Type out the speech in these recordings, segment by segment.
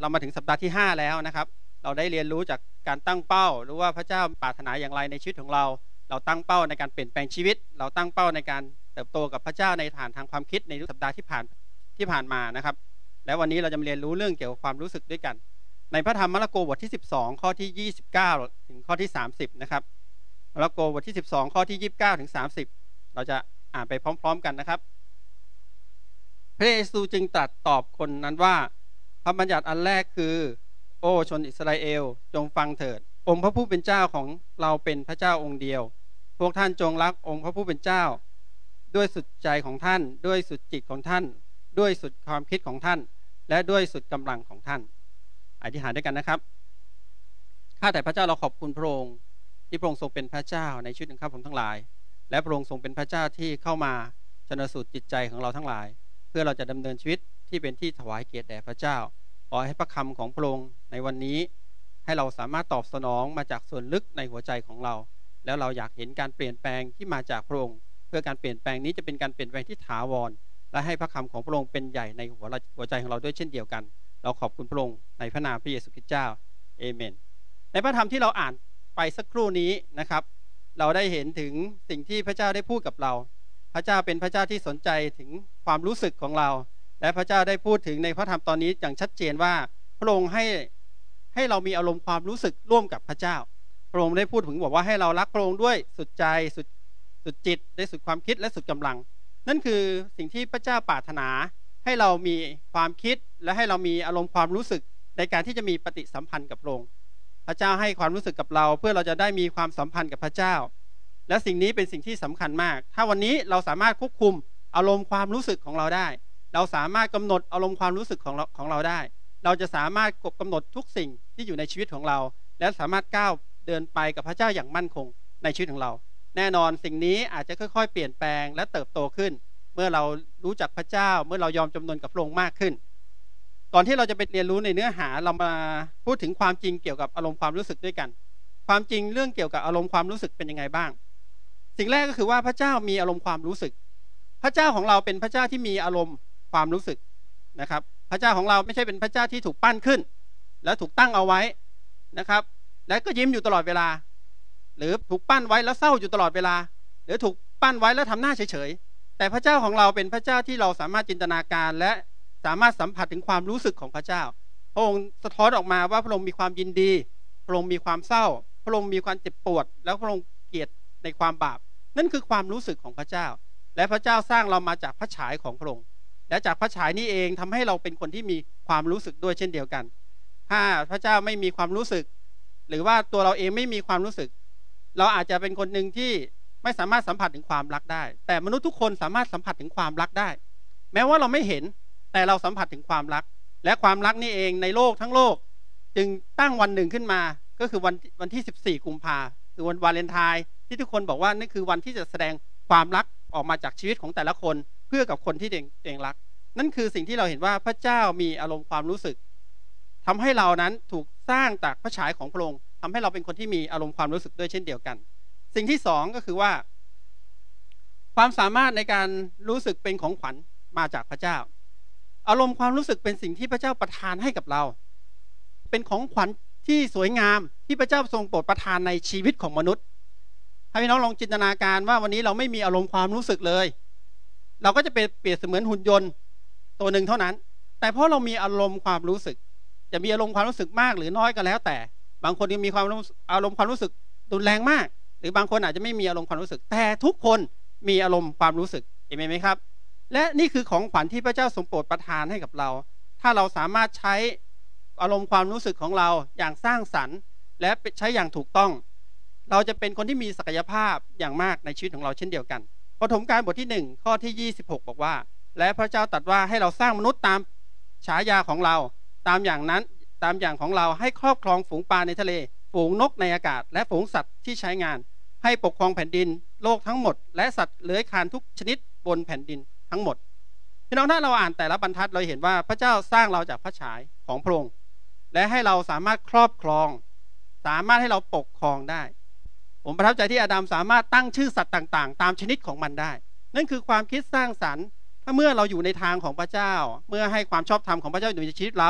เรามาถึงสัปดาห์ที่5แล้วนะครับเราได้เรียนรู้จากการตั้งเป้าหรือว่าพระเจ้าปรารถนาอย่างไรในชีวิตของเราตั้งเป้าในการเปลี่ยนแปลงชีวิตเราตั้งเป้าในการเติบโตกับพระเจ้าในฐานทางความคิดในสัปดาห์ที่ผ่านมานะครับและวันนี้เราจะมาเรียนรู้เรื่องเกี่ยวกับความรู้สึกด้วยกันในพระธรรมมาระโกบทที่12ข้อที่29ถึงข้อที่30นะครับมาระโกบทที่12ข้อที่29ถึง30เราจะอ่านไปพร้อมๆกันนะครับพระเยซูจึงตรัสตอบคนนั้นว่าพระบัญญัติอันแรกคือโอ้ชนอิสราเอลจงฟังเถิดองค์พระผู้เป็นเจ้าของเราเป็นพระเจ้าองค์เดียวพวกท่านจงรักองค์พระผู้เป็นเจ้าด้วยสุดใจของท่านด้วยสุดจิตของท่านด้วยสุดความคิดของท่านและด้วยสุดกำลังของท่านอธิษฐานด้วยกันนะครับข้าแต่พระเจ้าเราขอบคุณพระองค์ที่พระองค์ทรงเป็นพระเจ้าในชีวิตของข้าพงทั้งหลายและพระองค์ทรงเป็นพระเจ้าที่เข้ามาชันสูตรจิตใจของเราทั้งหลายเพื่อเราจะดำเนินชีวิตที่เป็นที่ถวายเกียรติแด่พระเจ้าขอให้พระคำของพระองค์ในวันนี้ให้เราสามารถตอบสนองมาจากส่วนลึกในหัวใจของเราแล้วเราอยากเห็นการเปลี่ยนแปลงที่มาจากพระองค์เพื่อการเปลี่ยนแปลงนี้จะเป็นการเปลี่ยนแปลงที่ถาวรและให้พระคำของพระองค์เป็นใหญ่ในหัวใจของเราด้วยเช่นเดียวกันเราขอบคุณพระองค์ในพระนามพระเยซูคริสต์เจ้าเอเมนในพระธรรมที่เราอ่านไปสักครู่นี้นะครับเราได้เห็นถึงสิ่งที่พระเจ้าได้พูดกับเราพระเจ้าเป็นพระเจ้าที่สนใจถึงความรู้สึกของเราและพระเจ้าได้พูดถึงในพระธรรมตอนนี้อย่างชัดเจนว่าพระองค์ให้เรามีอารมณ์ความรู้สึกร่วมกับพระเจ้าพระองค์ได้พูดถึงบอกว่าให้เรารักพระองค์ด้วยสุดใจสุดจิตด้วยสุดความคิดและสุดกำลังนั่นคือสิ่งที่พระเจ้าปรารถนาให้เรามีความคิดและให้เรามีอารมณ์ความรู้สึกในการที่จะมีปฏิสัมพันธ์กับพระองค์พระเจ้าให้ความรู้สึกกับเราเพื่อเราจะได้มีความสัมพันธ์กับพระเจ้าและสิ่งนี้เป็นสิ่งที่สำคัญมากถ้าวันนี้เราสามารถควบคุมอารมณ์ความรู้สึกของเราได้เราสามารถกำหนดอารมณ์ความรู้สึกของเราได้เราจะสามารถกำหนดทุกสิ่งที่อยู่ในชีวิตของเราและสามารถก้าวเดินไปกับพระเจ้าอย่างมั่นคงในชีวิตของเราแน่นอนสิ่งนี้อาจจะค่อยๆเปลี่ยนแปลงและเติบโตขึ้นเมื่อเรารู้จักพระเจ้าเมื่อเรายอมจำนนกับพระองค์มากขึ้นก่อนที่เราจะไปเรียนรู้ในเนื้อหาเรามาพูดถึงความจริงเกี่ยวกับอารมณ์ความรู้สึกด้วยกันความจริงเรื่องเกี่ยวกับอารมณ์ความรู้สึกเป็นยังไงบ้างสิ่งแรกก็คือว่าพระเจ้ามีอารมณ์ความรู้สึกพระเจ้าของเราเป็นพระเจ้าที่มีอารมณ์ความรู้สึกนะครับพระเจ้าของเราไม่ใช่เป็นพระเจ้าที่ถูกปั้นขึ้นแล้วถูกตั้งเอาไว้นะครับและก็ยิ้มอยู่ตลอดเวลาหรือถูกปั้นไว้แล้วเศร้าอยู่ตลอดเวลาหรือถูกปั้นไว้แล้วทำหน้าเฉยๆแต่พระเจ้าของเราเป็นพระเจ้าที่เราสามารถจินตนาการและสามารถสัมผัสถึงความรู้สึกของพระเจ้าพระองค์สะท้อนออกมาว่าพระองค์มีความยินดีพระองค์มีความเศร้าพระองค์มีความเจ็บปวดแล้วพระองค์เกลียดในความบาปนั่นคือความรู้สึกของพระเจ้าและพระเจ้าสร้างเรามาจากพระฉายของพระองค์และจากพระฉายนี้เองทำให้เราเป็นคนที่มีความรู้สึกด้วยเช่นเดียวกันถ้าพระเจ้าไม่มีความรู้สึกหรือว่าตัวเราเองไม่มีความรู้สึกเราอาจจะเป็นคนหนึ่งที่ไม่สามารถสัมผัสถึงความรักได้แต่มนุษย์ทุกคนสามารถสัมผัสถึงความรักได้แม้ว่าเราไม่เห็นแต่เราสัมผัสถึงความรักและความรักนี่เองในโลกทั้งโลกจึงตั้งวันหนึ่งขึ้นมาก็คือวันที่14กุมภาพันธ์คือวันวาเลนไทน์ที่ทุกคนบอกว่านี่คือวันที่จะแสดงความรักออกมาจากชีวิตของแต่ละคนเพื่อกับคนที่ตัวเองรักนั่นคือสิ่งที่เราเห็นว่าพระเจ้ามีอารมณ์ความรู้สึกทำให้เรานั้นถูกสร้างจากพระฉายของพระองค์ทำให้เราเป็นคนที่มีอารมณ์ความรู้สึกด้วยเช่นเดียวกันสิ่งที่สองก็คือว่าความสามารถในการรู้สึกเป็นของขวัญมาจากพระเจ้าอารมณ์ความรู้สึกเป็นสิ่งที่พระเจ้าประทานให้กับเราเป็นของขวัญที่สวยงามที่พระเจ้าทรงโปรดประทานในชีวิตของมนุษย์ให้พี่น้องลองจินตนาการว่าวันนี้เราไม่มีอารมณ์ความรู้สึกเลยเราก็จะเป็นเปรียบเสมือนหุ่นยนต์ตัวหนึ่งเท่านั้นแต่เพราะเรามีอารมณ์ความรู้สึกจะมีอารมณ์ความรู้สึกมากหรือน้อยก็แล้วแต่บางคนมีอารมณ์ความรู้สึกรุนแรงมากหรือบางคนอาจจะไม่มีอารมณ์ความรู้สึกแต่ทุกคนมีอารมณ์ความรู้สึกเห็นไหมครับและนี่คือของขวัญที่พระเจ้าทรงโปรดประทานให้กับเราถ้าเราสามารถใช้อารมณ์ความรู้สึกของเราอย่างสร้างสรรค์และใช้อย่างถูกต้องเราจะเป็นคนที่มีศักยภาพอย่างมากในชีวิตของเราเช่นเดียวกันปฐมกาลบทที่1ข้อที่26บอกว่าและพระเจ้าตรัสว่าให้เราสร้างมนุษย์ตามฉายาของเราตามอย่างของเราให้ครอบครองฝูงปลาในทะเลฝูงนกในอากาศและฝูงสัตว์ที่ใช้งานให้ปกครองแผ่นดินโลกทั้งหมดและสัตว์เลื้อยคลานทุกชนิดบนแผ่นดินทั้งหมดพี่น้องถ้าเราอ่านแต่ละบรรทัดเราเห็นว่าพระเจ้าสร้างเราจากพระฉายของพระองค์และให้เราสามารถครอบครองสามารถให้เราปกครองได้ผมประทับใจที่อาดัมสามารถตั้งชื่อสัตว์ต่างๆตามชนิดของมันได้นั่นคือความคิดสร้างสรรค์ถ้าเมื่อเราอยู่ในทางของพระเจ้าเมื่อให้ความชอบธรรมของพระเจ้าอยู่ในชีวิตเรา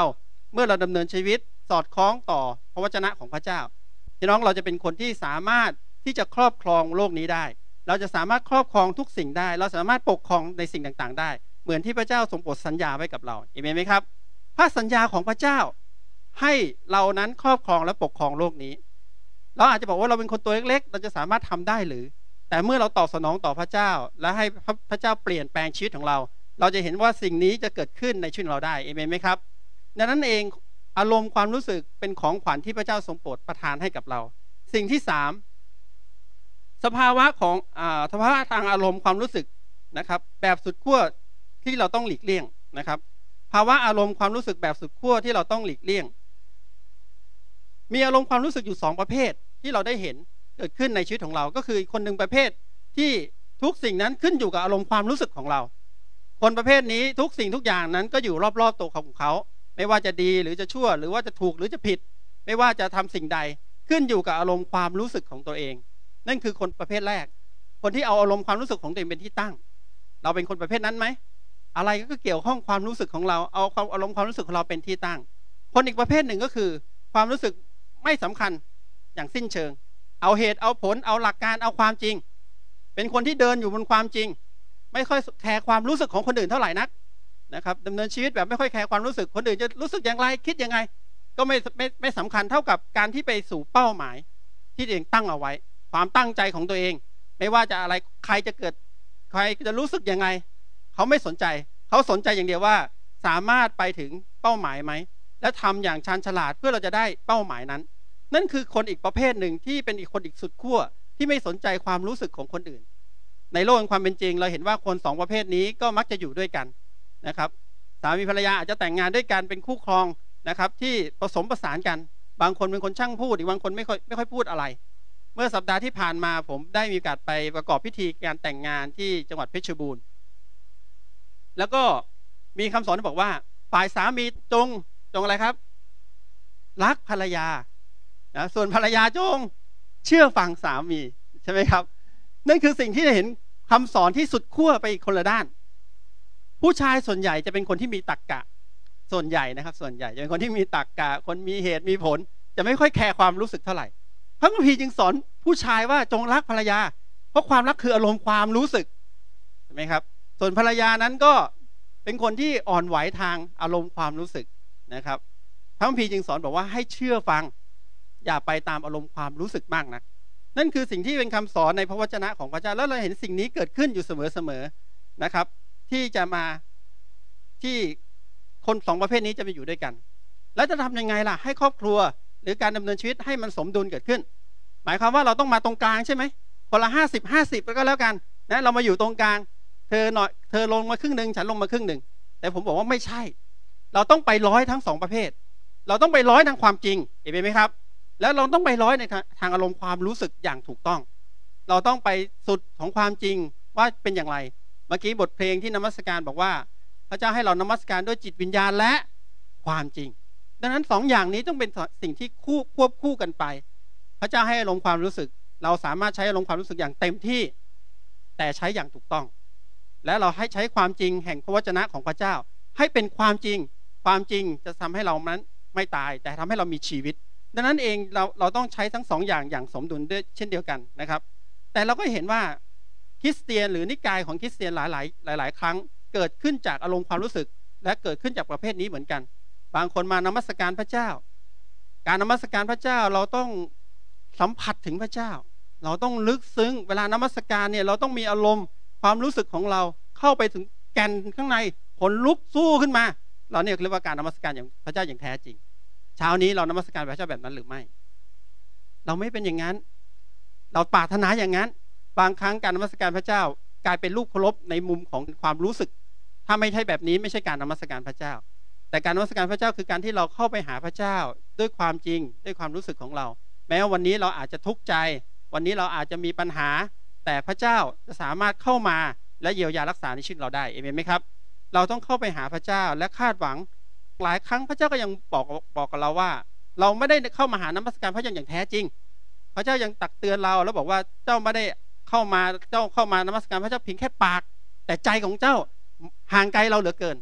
เมื่อเราดำเนินชีวิตสอดคล้องต่อพระวจนะของพระเจ้าพี่น้องเราจะเป็นคนที่สามารถที่จะครอบครองโลกนี้ได้เราจะสามารถครอบครองทุกสิ่งได้เราสามารถปกครองในสิ่งต่างๆได้เหมือนที่พระเจ้าทรงโปรดสัญญาไว้กับเราเอเมนไหมครับพระสัญญาของพระเจ้าให้เรานั้นครอบครองและปกครองโลกนี้เราอาจจะบอกว่าเราเป็นคนตัวเล็กๆเราจะสามารถทำได้หรือแต่เมื่อเราตอบสนองต่อพระเจ้าและให้พระเจ้าเปลี่ยนแปลงชีวิตของเราเราจะเห็นว่าสิ่งนี้จะเกิดขึ้นในชีวิตเราได้เอเมนไหมครับดังนั้นเองอารมณ์ความรู้สึกเป็นของขวัญที่พระเจ้าทรงโปรดประทานให้กับเราสิ่งที่3สภาวะของสภาวะทางอารมณ์ความรู้สึกนะครับแบบสุดขั้วที่เราต้องหลีกเลี่ยงนะครับภาวะอารมณ์ความรู้สึกแบบสุดขั้วที่เราต้องหลีกเลี่ยงมีอารมณ์ความรู้สึกอยู่2ประเภทที่เราได้เห็นเกิดขึ้นในชีวิตของเราก็คือคนหนึ่งประเภทที่ทุกสิ่งนั้นขึ้นอยู่กับอารมณ์ความรู้สึกของเราคนประเภทนี้ทุกสิ่งทุกอย่างนั้นก็อยู่รอบๆตัวของเขาไม่ว่าจะดีหรือจะชั่วหรือว่าจะถูกหรือจะผิดไม่ว่าจะทำสิ่งใดขึ้นอยู่กับอารมณ์ความรู้สึกของตัวเองนั่นคือคนประเภทแรกคนที่เอาอารมณ์ความรู้สึกของตัวเองเป็นที่ตั้งเราเป็นคนประเภทนั้นไหมอะไรก็เกี่ยวข้องความรู้สึกของเราเอาความอารมณ์ความรู้สึกของเราเป็นที่ตั้งคนอีกประเภทหนึ่งก็คือความรู้สึกไม่สำคัญอย่างสิ้นเชิงเอาเหตุเอาผลเอาหลักการเอาความจริงเป็นคนที่เดินอยู่บนความจริงไม่ค่อยแคร์ความรู้สึกของคนอื่นเท่าไหร่นักนะครับดำเนินชีวิตแบบไม่ค่อยแคร์ความรู้สึกคนอื่นจะรู้สึกอย่างไรคิดยังไงก็ไม่สำคัญเท่ากับการที่ไปสู่เป้าหมายที่ตัวเองตั้งเอาไว้ความตั้งใจของตัวเองไม่ว่าจะอะไรใครจะเกิดใครจะรู้สึกยังไงเขาไม่สนใจเขาสนใจอย่างเดียวว่าสามารถไปถึงเป้าหมายไหมและทำอย่างชาญฉลาดเพื่อเราจะได้เป้าหมายนั้นนั่นคือคนอีกประเภทหนึ่งที่เป็นอีกคนอีกสุดขั้วที่ไม่สนใจความรู้สึกของคนอื่นในโลกแห่งความเป็นจริงเราเห็นว่าคน2ประเภทนี้ก็มักจะอยู่ด้วยกันนะครับสามีภรรยาอาจจะแต่งงานด้วยกันเป็นคู่ครองนะครับที่ผสมผสานกันบางคนเป็นคนช่างพูดอีกบางคนไม่ค่อยพูดอะไรเมื่อสัปดาห์ที่ผ่านมาผมได้มีโอกาสไปประกอบพิธีการแต่งงานที่จังหวัดเพชรบูรณ์แล้วก็มีคำสอนที่บอกว่าฝ่ายสามีจงอะไรครับรักภรรยานะส่วนภรรยาจงเชื่อฟังสามีใช่ไหมครับนั่นคือสิ่งที่เห็นคำสอนที่สุดขั้วไปอีกคนละด้านผู้ชายส่วนใหญ่จะเป็นคนที่มีตรรกะส่วนใหญ่นะครับส่วนใหญ่จะเป็นคนที่มีตรรกะคนมีเหตุมีผลจะไม่ค่อยแคร์ความรู้สึกเท่าไหร่พระคัมภีร์จึงสอนผู้ชายว่าจงรักภรรยาเพราะความรักคืออารมณ์ความรู้สึกใช่ไหมครับส่วนภรรยานั้นก็เป็นคนที่อ่อนไหวทางอารมณ์ความรู้สึกนะครับพระคัมภีร์จึงสอนบอกว่าให้เชื่อฟังอย่าไปตามอารมณ์ความรู้สึกมากนักนั่นคือสิ่งที่เป็นคำสอนในพระวจนะของพระเจ้าแล้วเราเห็นสิ่งนี้เกิดขึ้นอยู่เสมอๆนะครับที่จะมาที่คน2ประเภทนี้จะไปอยู่ด้วยกันแล้วจะทำยังไงล่ะให้ครอบครัวหรือการดำเนินชีวิตให้มันสมดุลเกิดขึ้นหมายความว่าเราต้องมาตรงกลางใช่ไหมคนละ50-50ก็แล้วกันนะเรามาอยู่ตรงกลางเธอลงมาครึ่งนึงฉันลงมาครึ่งนึงแต่ผมบอกว่าไม่ใช่เราต้องไป100ทั้ง2ประเภทเราต้องไป100ทางความจริงเห็นไหมครับแล้วเราต้องไป100ในทางอารมณ์ความรู้สึกอย่างถูกต้องเราต้องไปสุดของความจริงว่าเป็นอย่างไรเมื่อกี้บทเพลงที่นมัสการบอกว่าพระเจ้าให้เรานมัสการด้วยจิตวิญญาณและความจริงดังนั้น2อย่างนี้ต้องเป็นสิ่งที่ควบคู่กันไปพระเจ้าให้อารมณ์ความรู้สึกเราสามารถใช้อารมณ์ความรู้สึกอย่างเต็มที่แต่ใช้อย่างถูกต้องและเราให้ใช้ความจริงแห่งพระวจนะของพระเจ้าให้เป็นความจริงจะทำให้เรานั้นไม่ตายแต่ทำให้เรามีชีวิตดังนั้นเองเราต้องใช้ทั้ง2อย่างสมดุลด้วยเช่นเดียวกันนะครับแต่เราก็เห็นว่าคริสเตียนหรือนิกายของคริสเตียนหลายครั้งเกิดขึ้นจากอารมณ์ความรู้สึกและเกิดขึ้นจากประเภทนี้เหมือนกันบางคนมานมัสการพระเจ้าการนมัสการพระเจ้าเราต้องสัมผัสถึงพระเจ้าเราต้องลึกซึ้งเวลานมัสการเนี่ยเราต้องมีอารมณ์ความรู้สึกของเราเข้าไปถึงแก่นข้างในขนลุกสู้ขึ้นมาเราเนี่ยเรียกว่าการนมัสการอย่างพระเจ้าอย่างแท้จริงเช้านี้เรานมัสการพระเจ้าแบบนั้นหรือไม่เราไม่เป็นอย่างนั้นเราปรารถนาอย่างนั้นบางครั้งการนมัสการพระเจ้ากลายเป็นรูปเคารพในมุมของความรู้สึกถ้าไม่ใช่แบบนี้ไม่ใช่การนมัสการพระเจ้าแต่การนมัสการพระเจ้าคือการที่เราเข้าไปหาพระเจ้าด้วยความจริงด้วยความรู้สึกของเราแม้ว่าวันนี้เราอาจจะทุกข์ใจวันนี้เราอาจจะมีปัญหาแต่พระเจ้าจะสามารถเข้ามาและเยียวยารักษาในชีวิตเราได้เอเมนไหมครับเราต้องเข้าไปหาพระเจ้าและคาดหวังหลายครั้งพระเจ้าก็ยังบอกกับเราว่าเราไม่ได้เข้ามาหานมัสการพระเจ้าอย่างแท้จริงพระเจ้ายังตักเตือนเราแล้วบอกว่าเจ้าไม่ได้เข้ามานมัสการพระเจ้าเพียงแค่ปากแต่ใจของเจ้าห่างไกลเราเหลือเกิน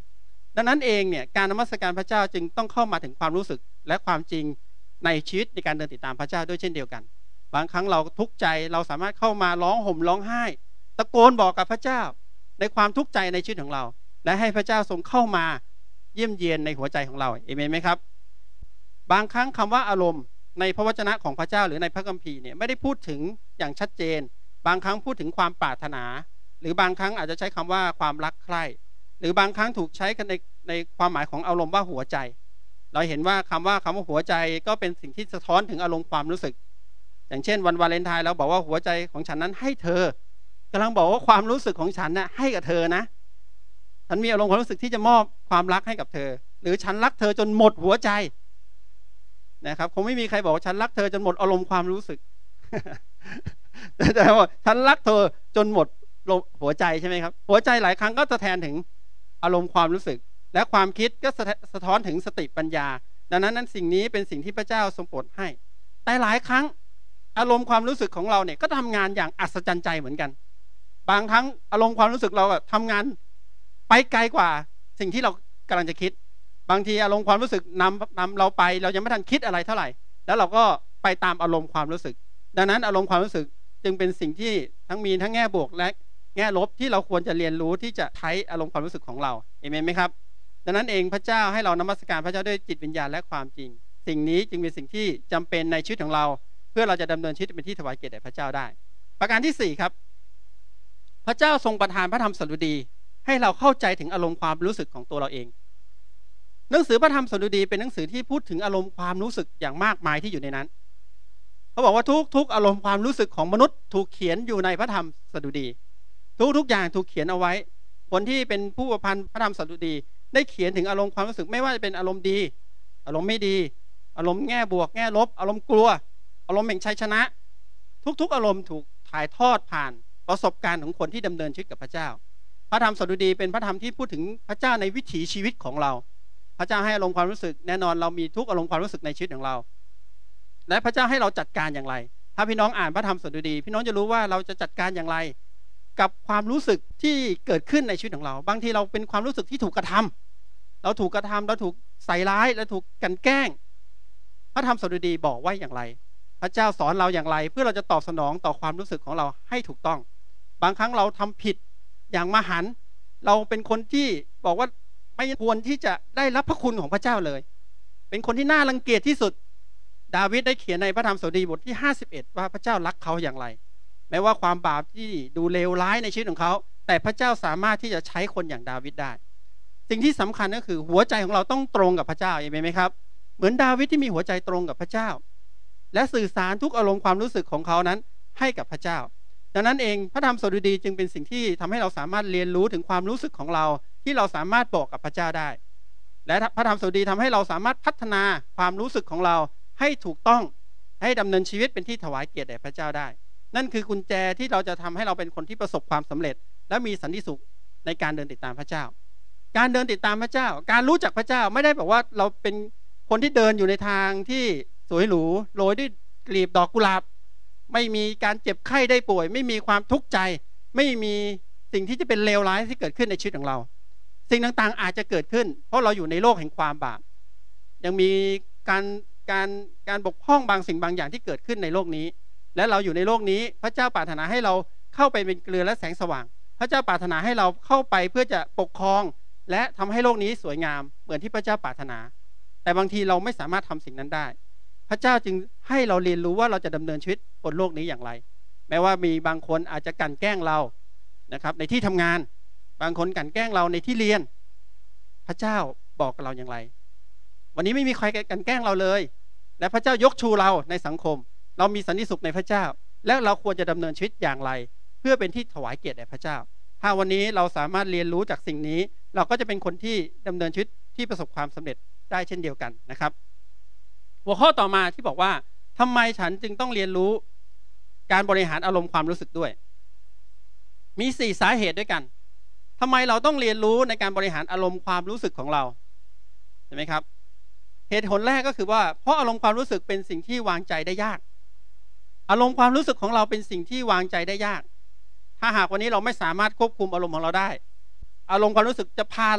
ดังนั้นเองเนี่ยการนมัสการพระเจ้าจึงต้องเข้ามาถึงความรู้สึกและความจริงในชีวิตในการเดินติดตามพระเจ้าด้วยเช่นเดียวกันบางครั้งเราทุกข์ใจเราสามารถเข้ามาร้องห่มร้องไห้ตะโกนบอกกับพระเจ้าในความทุกข์ใจในชีวิตของเราและให้พระเจ้าทรงเข้ามาเยี่ยมเยียนในหัวใจของเราเอเมนไหมครับบางครั้งคำว่าอารมณ์ในพระวจนะของพระเจ้าหรือในพระคัมภีร์เนี่ยไม่ได้พูดถึงอย่างชัดเจนบางครั้งพูดถึงความปรารถนาหรือบางครั้งอาจจะใช้คำว่าความรักใคร่หรือบางครั้งถูกใช้กันในความหมายของอารมณ์ว่าหัวใจเราเห็นว่าคำว่าหัวใจก็เป็นสิ่งที่สะท้อนถึงอารมณ์ความรู้สึกอย่างเช่นวันวาเลนไทน์เราบอกว่าหัวใจของฉันนั้นให้เธอกำลังบอกว่าความรู้สึกของฉันน่ะให้กับเธอนะฉันมีอารมณ์ความรู้สึกที่จะมอบความรักให้กับเธอหรือฉันรักเธอจนหมดหัวใจนะครับคงไม่มีใครบอกว่าฉันรักเธอจนหมดอารมณ์ความรู้สึก แต่ว่าฉันรักเธอจนหมดหัวใจใช่ไหมครับหัวใจหลายครั้งก็จะแทนถึงอารมณ์ความรู้สึกและความคิดก็สะท้อนถึงสติปัญญาดังนั้นสิ่งนี้เป็นสิ่งที่พระเจ้าทรงโปรดให้แต่หลายครั้งอารมณ์ความรู้สึกของเราเนี่ยก็ทำงานอย่างอัศจรรย์ใจเหมือนกันบางครั้งอารมณ์ความรู้สึกเราทำงานไปไกลกว่าสิ่งที่เรากำลังจะคิดบางทีอารมณ์ความรู้สึกนำเราไปเรายังไม่ทันคิดอะไรเท่าไหร่แล้วเราก็ไปตามอารมณ์ความรู้สึกดังนั้นอารมณ์ความรู้สึกจึงเป็นสิ่งที่ทั้งมีทั้งแง่บวกและแง่ลบที่เราควรจะเรียนรู้ที่จะใช้อารมณ์ความรู้สึกของเราเอเมนไหมครับดังนั้นเองพระเจ้าให้เรานมัสการพระเจ้าด้วยจิตวิญญาณและความจริงสิ่งนี้จึงเป็นสิ่งที่จำเป็นในชีวิตของเราเพื่อเราจะดำเนินชีวิตเป็นที่ถวายเกียรติแด่พระเจ้าได้ประการที่4ครับพระเจ้าทรงประทานพระธรรมสดุดีให้เราเข้าใจถึงอารมณ์ความรู้สึกของตัวเราเองหนังสือพระธรรมสดุดีเป็นหนังสือที่พูดถึงอารมณ์ความรู้สึกอย่างมากมายที่อยู่ในนั้นเขาบอกว่าทุกอารมณ์ความรู้สึกของมนุษย์ถูกเขียนอยู่ในพระธรรมสดุดีทุกอย่างถูกเขียนเอาไว้คนที่เป็นผู้ประพันธ์พระธรรมสดุดีได้เขียนถึงอารมณ์ความรู้สึกไม่ว่าจะเป็นอารมณ์ดีอารมณ์ไม่ดีอารมณ์แง่บวกแง่ลบอารมณ์กลัวอารมณ์แห่งชัยชนะทุกอารมณ์ถูกถ่ายทอดผ่านประสบการณ์ของคนที่ดำเนินชีวิตกับพระเจ้าพระธรรมสดุดีเป็นพระธรรมที่พูดถึงพระเจ้าในวิถีชีวิตของเราพระเจ้าให้อารมณ์ความรู้สึกแน่นอนเรามีทุกอารมณ์ความรู้สึกในชีวิตของเราและพระเจ้าให้เราจัดการอย่างไรถ้าพี่น้องอ่านพระธรรมสดุดีพี่น้องจะรู้ว่าเราจะจัดการอย่างไรกับความรู้สึกที่เกิดขึ้นในชีวิตของเราบางทีเราเป็นความรู้สึกที่ถูกกระทำเราถูกใส่ร้ายเราถูกกันแกล้งพระธรรมสดุดีบอกว่าอย่างไรพระเจ้าสอนเราอย่างไรเพื่อเราจะตอบสนองต่อความรู้สึกของเราให้ถูกต้องบางครั้งเราทำผิดอย่างมหันต์เราเป็นคนที่บอกว่าไม่ควรที่จะได้รับพระคุณของพระเจ้าเลยเป็นคนที่น่ารังเกียจที่สุดดาวิดได้เขียนในพระธรรมสดุดีบทที่51ว่าพระเจ้ารักเขาอย่างไรแม้ว่าความบาปที่ดูเลวร้ายในชีวิตของเขาแต่พระเจ้าสามารถที่จะใช้คนอย่างดาวิดได้สิ่งที่สำคัญก็คือหัวใจของเราต้องตรงกับพระเจ้าเห็นไหมครับเหมือนดาวิดที่มีหัวใจตรงกับพระเจ้าและสื่อสารทุกอารมณ์ความรู้สึกของเขานั้นให้กับพระเจ้าดังนั้นเองพระธรรมสดุดีจึงเป็นสิ่งที่ทำให้เราสามารถเรียนรู้ถึงความรู้สึกของเราที่เราสามารถบอกกับพระเจ้าได้และพระธรรมสดุดีทำให้เราสามารถพัฒนาความรู้สึกของเราให้ถูกต้องให้ดำเนินชีวิตเป็นที่ถวายเกียรติแด่พระเจ้าได้นั่นคือกุญแจที่เราจะทำให้เราเป็นคนที่ประสบความสำเร็จและมีสันติสุขในการเดินติดตามพระเจ้าการเดินติดตามพระเจ้าการรู้จักพระเจ้าไม่ได้แบบว่าเราเป็นคนที่เดินอยู่ในทางที่สวยหรูโรยด้วยกลีบดอกกุหลาบไม่มีการเจ็บไข้ได้ป่วยไม่มีความทุกข์ใจไม่มีสิ่งที่จะเป็นเลวร้ายที่เกิดขึ้นในชีวิตของเราสิ่งต่างๆอาจจะเกิดขึ้นเพราะเราอยู่ในโลกแห่งความบาปยังมีการบกพร่องบางสิ่งบางอย่างที่เกิดขึ้นในโลกนี้และเราอยู่ในโลกนี้พระเจ้าปรารถนาให้เราเข้าไปเป็นเกลือและแสงสว่างพระเจ้าปรารถนาให้เราเข้าไปเพื่อจะปกครองและทำให้โลกนี้สวยงามเหมือนที่พระเจ้าปรารถนาแต่บางทีเราไม่สามารถทำสิ่งนั้นได้พระเจ้าจึงให้เราเรียนรู้ว่าเราจะดำเนินชีวิตบนโลกนี้อย่างไรแม้ว่ามีบางคนอาจจะกลั่นแกล้งเรานะครับในที่ทำงานบางคนกลั่นแกล้งเราในที่เรียนพระเจ้าบอกกับเราอย่างไรวันนี้ไม่มีใครกลั่นแกล้งเราเลยและพระเจ้ายกชูเราในสังคมเรามีสันติสุขในพระเจ้าและเราควรจะดำเนินชีวิตอย่างไรเพื่อเป็นที่ถวายเกียรติแด่พระเจ้าถ้าวันนี้เราสามารถเรียนรู้จากสิ่งนี้เราก็จะเป็นคนที่ดำเนินชีวิตที่ประสบความสำเร็จได้เช่นเดียวกันนะครับหัวข้อต่อมาที่บอกว่าทำไมฉันจึงต้องเรียนรู้การบริหารอารมณ์ความรู้สึกด้วยมี4สาเหตุด้วยกันทำไมเราต้องเรียนรู้ในการบริหารอารมณ์ความรู้สึกของเราใช่ไหมครับเหตุผลแรกก็คือว่าเพราะอารมณ์ความรู้สึกเป็นสิ่งที่วางใจได้ยากอารมณ์ความรู้สึกของเราเป็นสิ่งที่วางใจได้ยากถ้าหากวันนี้เราไม่สามารถควบคุมอารมณ์ของเราได้อารมณ์ความรู้สึกจะพาเรา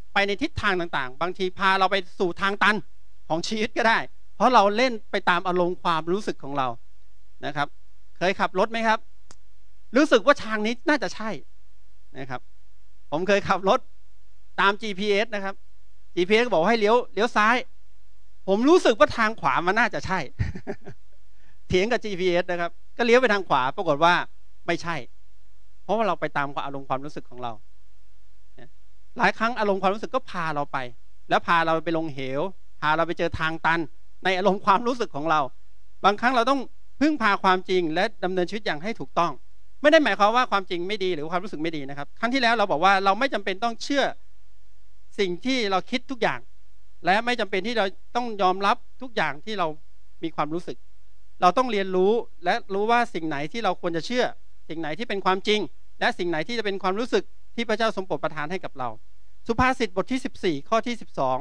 ไปในทิศทางต่างๆบางทีพาเราไปสู่ทางตันของชีวิตก็ได้เพราะเราเล่นไปตามอารมณ์ความรู้สึกของเรานะครับเคยขับรถไหมครับรู้สึกว่าทางนี้น่าจะใช่นะครับผมเคยขับรถตาม GPS นะครับ GPS บอกให้เลี้ยวซ้ายผมรู้สึกว่าทางขวามันน่าจะใช่ เถียงกับ GPS นะครับก็เลี้ยวไปทางขวาปรากฏว่าไม่ใช่เพราะว่าเราไปตามอารมณ์ความรู้สึกของเราหลายครั้งอารมณ์ความรู้สึกก็พาเราไปแล้วพาเราไปลงเหวพาเราไปเจอทางตันในอารมณ์ความรู้สึกของเราบางครั้งเราต้องพึ่งพาความจริงและดำเนินชีวิตอย่างให้ถูกต้องไม่ได้หมายความว่าความจริงไม่ดีหรือความรู้สึกไม่ดีนะครับครั้งที่แล้วเราบอกว่าเราไม่จำเป็นต้องเชื่อสิ่งที่เราคิดทุกอย่างและไม่จำเป็นที่เราต้องยอมรับทุกอย่างที่เรามีความรู้สึกเราต้องเรียนรู้และรู้ว่าสิ่งไหนที่เราควรจะเชื่อสิ่งไหนที่เป็นความจริงและสิ่งไหนที่จะเป็นความรู้สึกที่พระเจ้าทรงโปรดประทานให้กับเราสุภาษิตบทที่14ข้อที่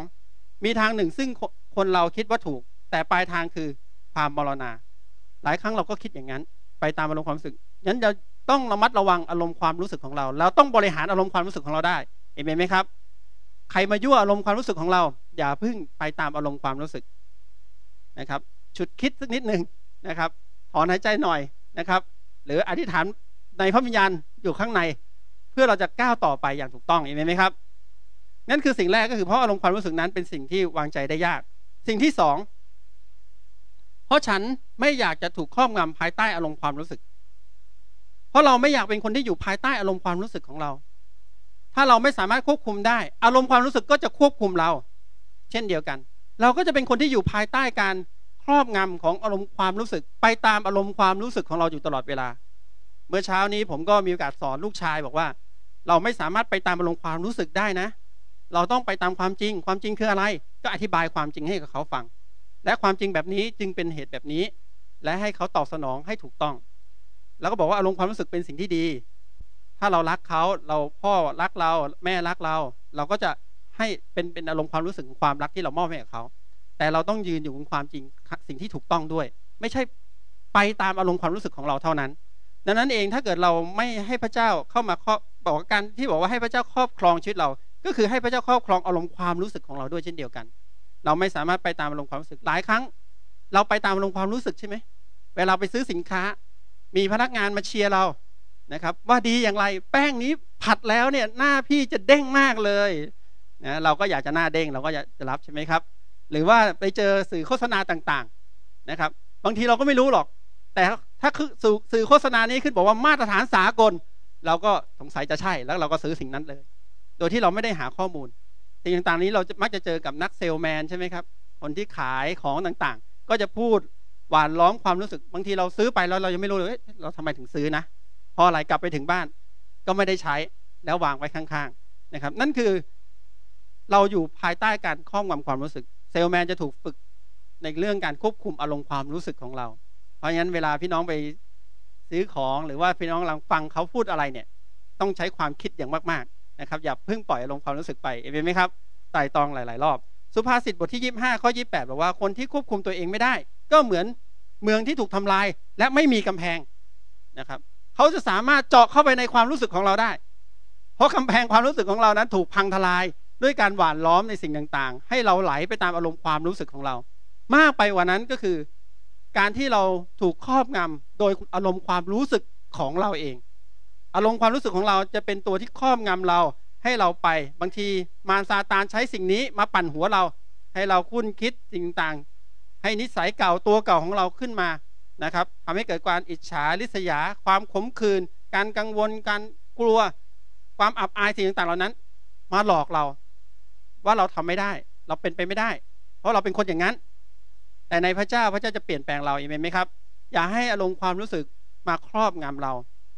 12มีทางหนึ่งซึ่งคนเราคิดว่าถูกแต่ปลายทางคือความมรณาหลายครั้งเราก็คิดอย่างนั้นไปตามอารมณ์ความรู้สึกงั้นเราต้องระมัดระวังอารมณ์ความรู้สึกของเราเราต้องบริหารอารมณ์ความรู้สึกของเราได้เห็นไหมครับใครมายั่วอารมณ์ความรู้สึกของเราอย่าพึ่งไปตามอารมณ์ความรู้สึกนะครับฉุดคิดสักนิดนึงนะครับถอนหายใจหน่อยนะครับหรืออธิษฐานในพระวิญญาณอยู่ข้างในเพื่อเราจะก้าวต่อไปอย่างถูกต้องเห็นไหมครับนั่นคือสิ่งแรกก็คือเพราะอารมณ์ความรู้สึกนั้นเป็นสิ่งที่วางใจได้ยากสิ่งที่สองเพราะฉันไม่อยากจะถูกครอบงำภายใต้อารมณ์ความรู้สึกเพราะเราไม่อยากเป็นคนที่อยู่ภายใต้อารมณ์ความรู้สึกของเราถ้าเราไม่สามารถควบคุมได้อารมณ์ความรู้สึกก็จะควบคุมเราเช่นเดียวกันเราก็จะเป็นคนที่อยู่ภายใต้การครอบงำของอารมณ์ความรู้สึกไปตามอารมณ์ความรู้สึกของเราอยู่ตลอดเวลาเมื่อเช้านี้ผมก็มีโอกาสสอนลูกชายบอกว่าเราไม่สามารถไปตามอารมณ์ความรู้สึกได้นะเราต้องไปตามความจริงความจริงคืออะไรก็อธิบายความจริงให้กับเขาฟังและความจริงแบบนี้จึงเป็นเหตุแบบนี้และให้เขาตอบสนองให้ถูกต้องแล้วก็บอกว่าอารมณ์ความรู้สึกเป็นสิ่งที่ดีถ้าเรารักเขาเราพ่อรักเราแม่รักเราเราก็จะให้เป็นอารมณ์ความรู้สึกของความรักที่เรามอบให้กับเขาแต่เราต้องยืนอยู่บนความจริงสิ่งที่ถูกต้องด้วยไม่ใช่ไปตามอารมณ์ความรู้สึกของเราเท่านั้นดังนั้นเองถ้าเกิดเราไม่ให้พระเจ้าเข้ามาบอกกันที่บอกว่าให้พระเจ้าครอบครองชีวิตเราก็คือให้พระเจ้าครอบครองอารมณ์ความรู้สึกของเราด้วยเช่นเดียวกันเราไม่สามารถไปตามอารมณ์ความรู้สึกหลายครั้งเราไปตามอารมณ์ความรู้สึกใช่ไหมเวลาไปซื้อสินค้ามีพนักงานมาเชียร์เรานะครับว่าดีอย่างไรแป้งนี้ผัดแล้วเนี่ยหน้าพี่จะเด้งมากเลยนะเราก็อยากจะหน้าเด้งเราก็จะรับใช่ไหมครับหรือว่าไปเจอสื่อโฆษณาต่างๆนะครับบางทีเราก็ไม่รู้หรอกแต่ถ้าคือสื่อโฆษณานี้ขึ้นบอกว่ามาตรฐานสากลเราก็สงสัยจะใช่แล้วเราก็ซื้อสิ่งนั้นเลยโดยที่เราไม่ได้หาข้อมูลสิ่งต่างๆนี้เราจะมักจะเจอกับนักเซลแมนใช่ไหมครับคนที่ขายของต่างๆก็จะพูดหวานล้อมความรู้สึกบางทีเราซื้อไปแล้วเรายังไม่รู้เลยเราทำไมถึงซื้อนะพออะไรกลับไปถึงบ้านก็ไม่ได้ใช้แล้ววางไว้ข้างๆนะครับนั่นคือเราอยู่ภายใต้การครอบงำความรู้สึกเซลแมนจะถูกฝึกในเรื่องการควบคุมอารมณ์ความรู้สึกของเราเพราะฉะนั้นเวลาพี่น้องไปซื้อของหรือว่าพี่น้องกำลังฟังเขาพูดอะไรเนี่ยต้องใช้ความคิดอย่างมากๆนะครับอย่าเพิ่งปล่อยอารมณ์ความรู้สึกไปเห็นไหมครับไต่ตองหลายๆรอบสุภาษิตบทที่25ข้อ28บอกว่าคนที่ควบคุมตัวเองไม่ได้ก็เหมือนเมืองที่ถูกทำลายและไม่มีกำแพงนะครับเขาจะสามารถเจาะเข้าไปในความรู้สึกของเราได้เพราะกำแพงความรู้สึกของเรานั้นถูกพังทลายด้วยการหว่านล้อมในสิ่งต่างๆให้เราไหลไปตามอารมณ์ความรู้สึกของเรามากไปกว่านั้นก็คือการที่เราถูกครอบงำโดยอารมณ์ความรู้สึกของเราเองอารมณ์ความรู้สึกของเราจะเป็นตัวที่ครอบงำเราให้เราไปบางทีมารซาตานใช้สิ่งนี้มาปั่นหัวเราให้เราคุ้นคิดสิ่งต่างให้นิสัยเก่าตัวเก่าของเราขึ้นมานะครับทำให้เกิดความอิจฉาริษยาความขมขื่นการกังวลการกลัวความอับอายสิ่งต่างๆเหล่านั้นมาหลอกเราว่าเราทำไม่ได้เราเป็นไปไม่ได้เพราะเราเป็นคนอย่างนั้นแต่ในพระเจ้าจะเปลี่ยนแปลงเราเองไหมครับอย่าให้อารมณ์ความรู้สึกมาครอบงำเรา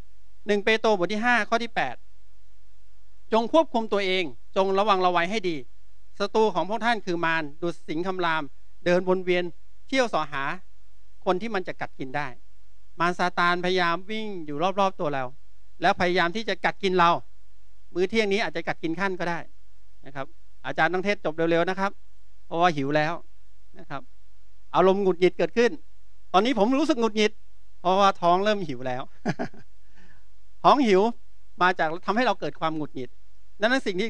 1 เปโตรบทที่5ข้อที่8จงควบคุมตัวเองจงระวังระวัยให้ดีศัตรูของพวกท่านคือมารดุจสิงห์คำรามเดินวนเวียนเที่ยวเสาะหาคนที่มันจะกัดกินได้มารซาตานพยายามวิ่งอยู่รอบๆตัวเราแล้วพยายามที่จะกัดกินเรามื้อเที่ยงนี้อาจจะกัดกินขั้นก็ได้นะครับอาจารย์ต้องเทศจบเร็วๆนะครับเพราะว่าหิวแล้วนะครับอารมณ์หงุดหงิดเกิดขึ้นตอนนี้ผมรู้สึกหงุดหงิดเพราะว่าท้องเริ่มหิวแล้ว ท้องหิวมาจากทำให้เราเกิดความหงุดหงิดดังนั้นสิ่งที่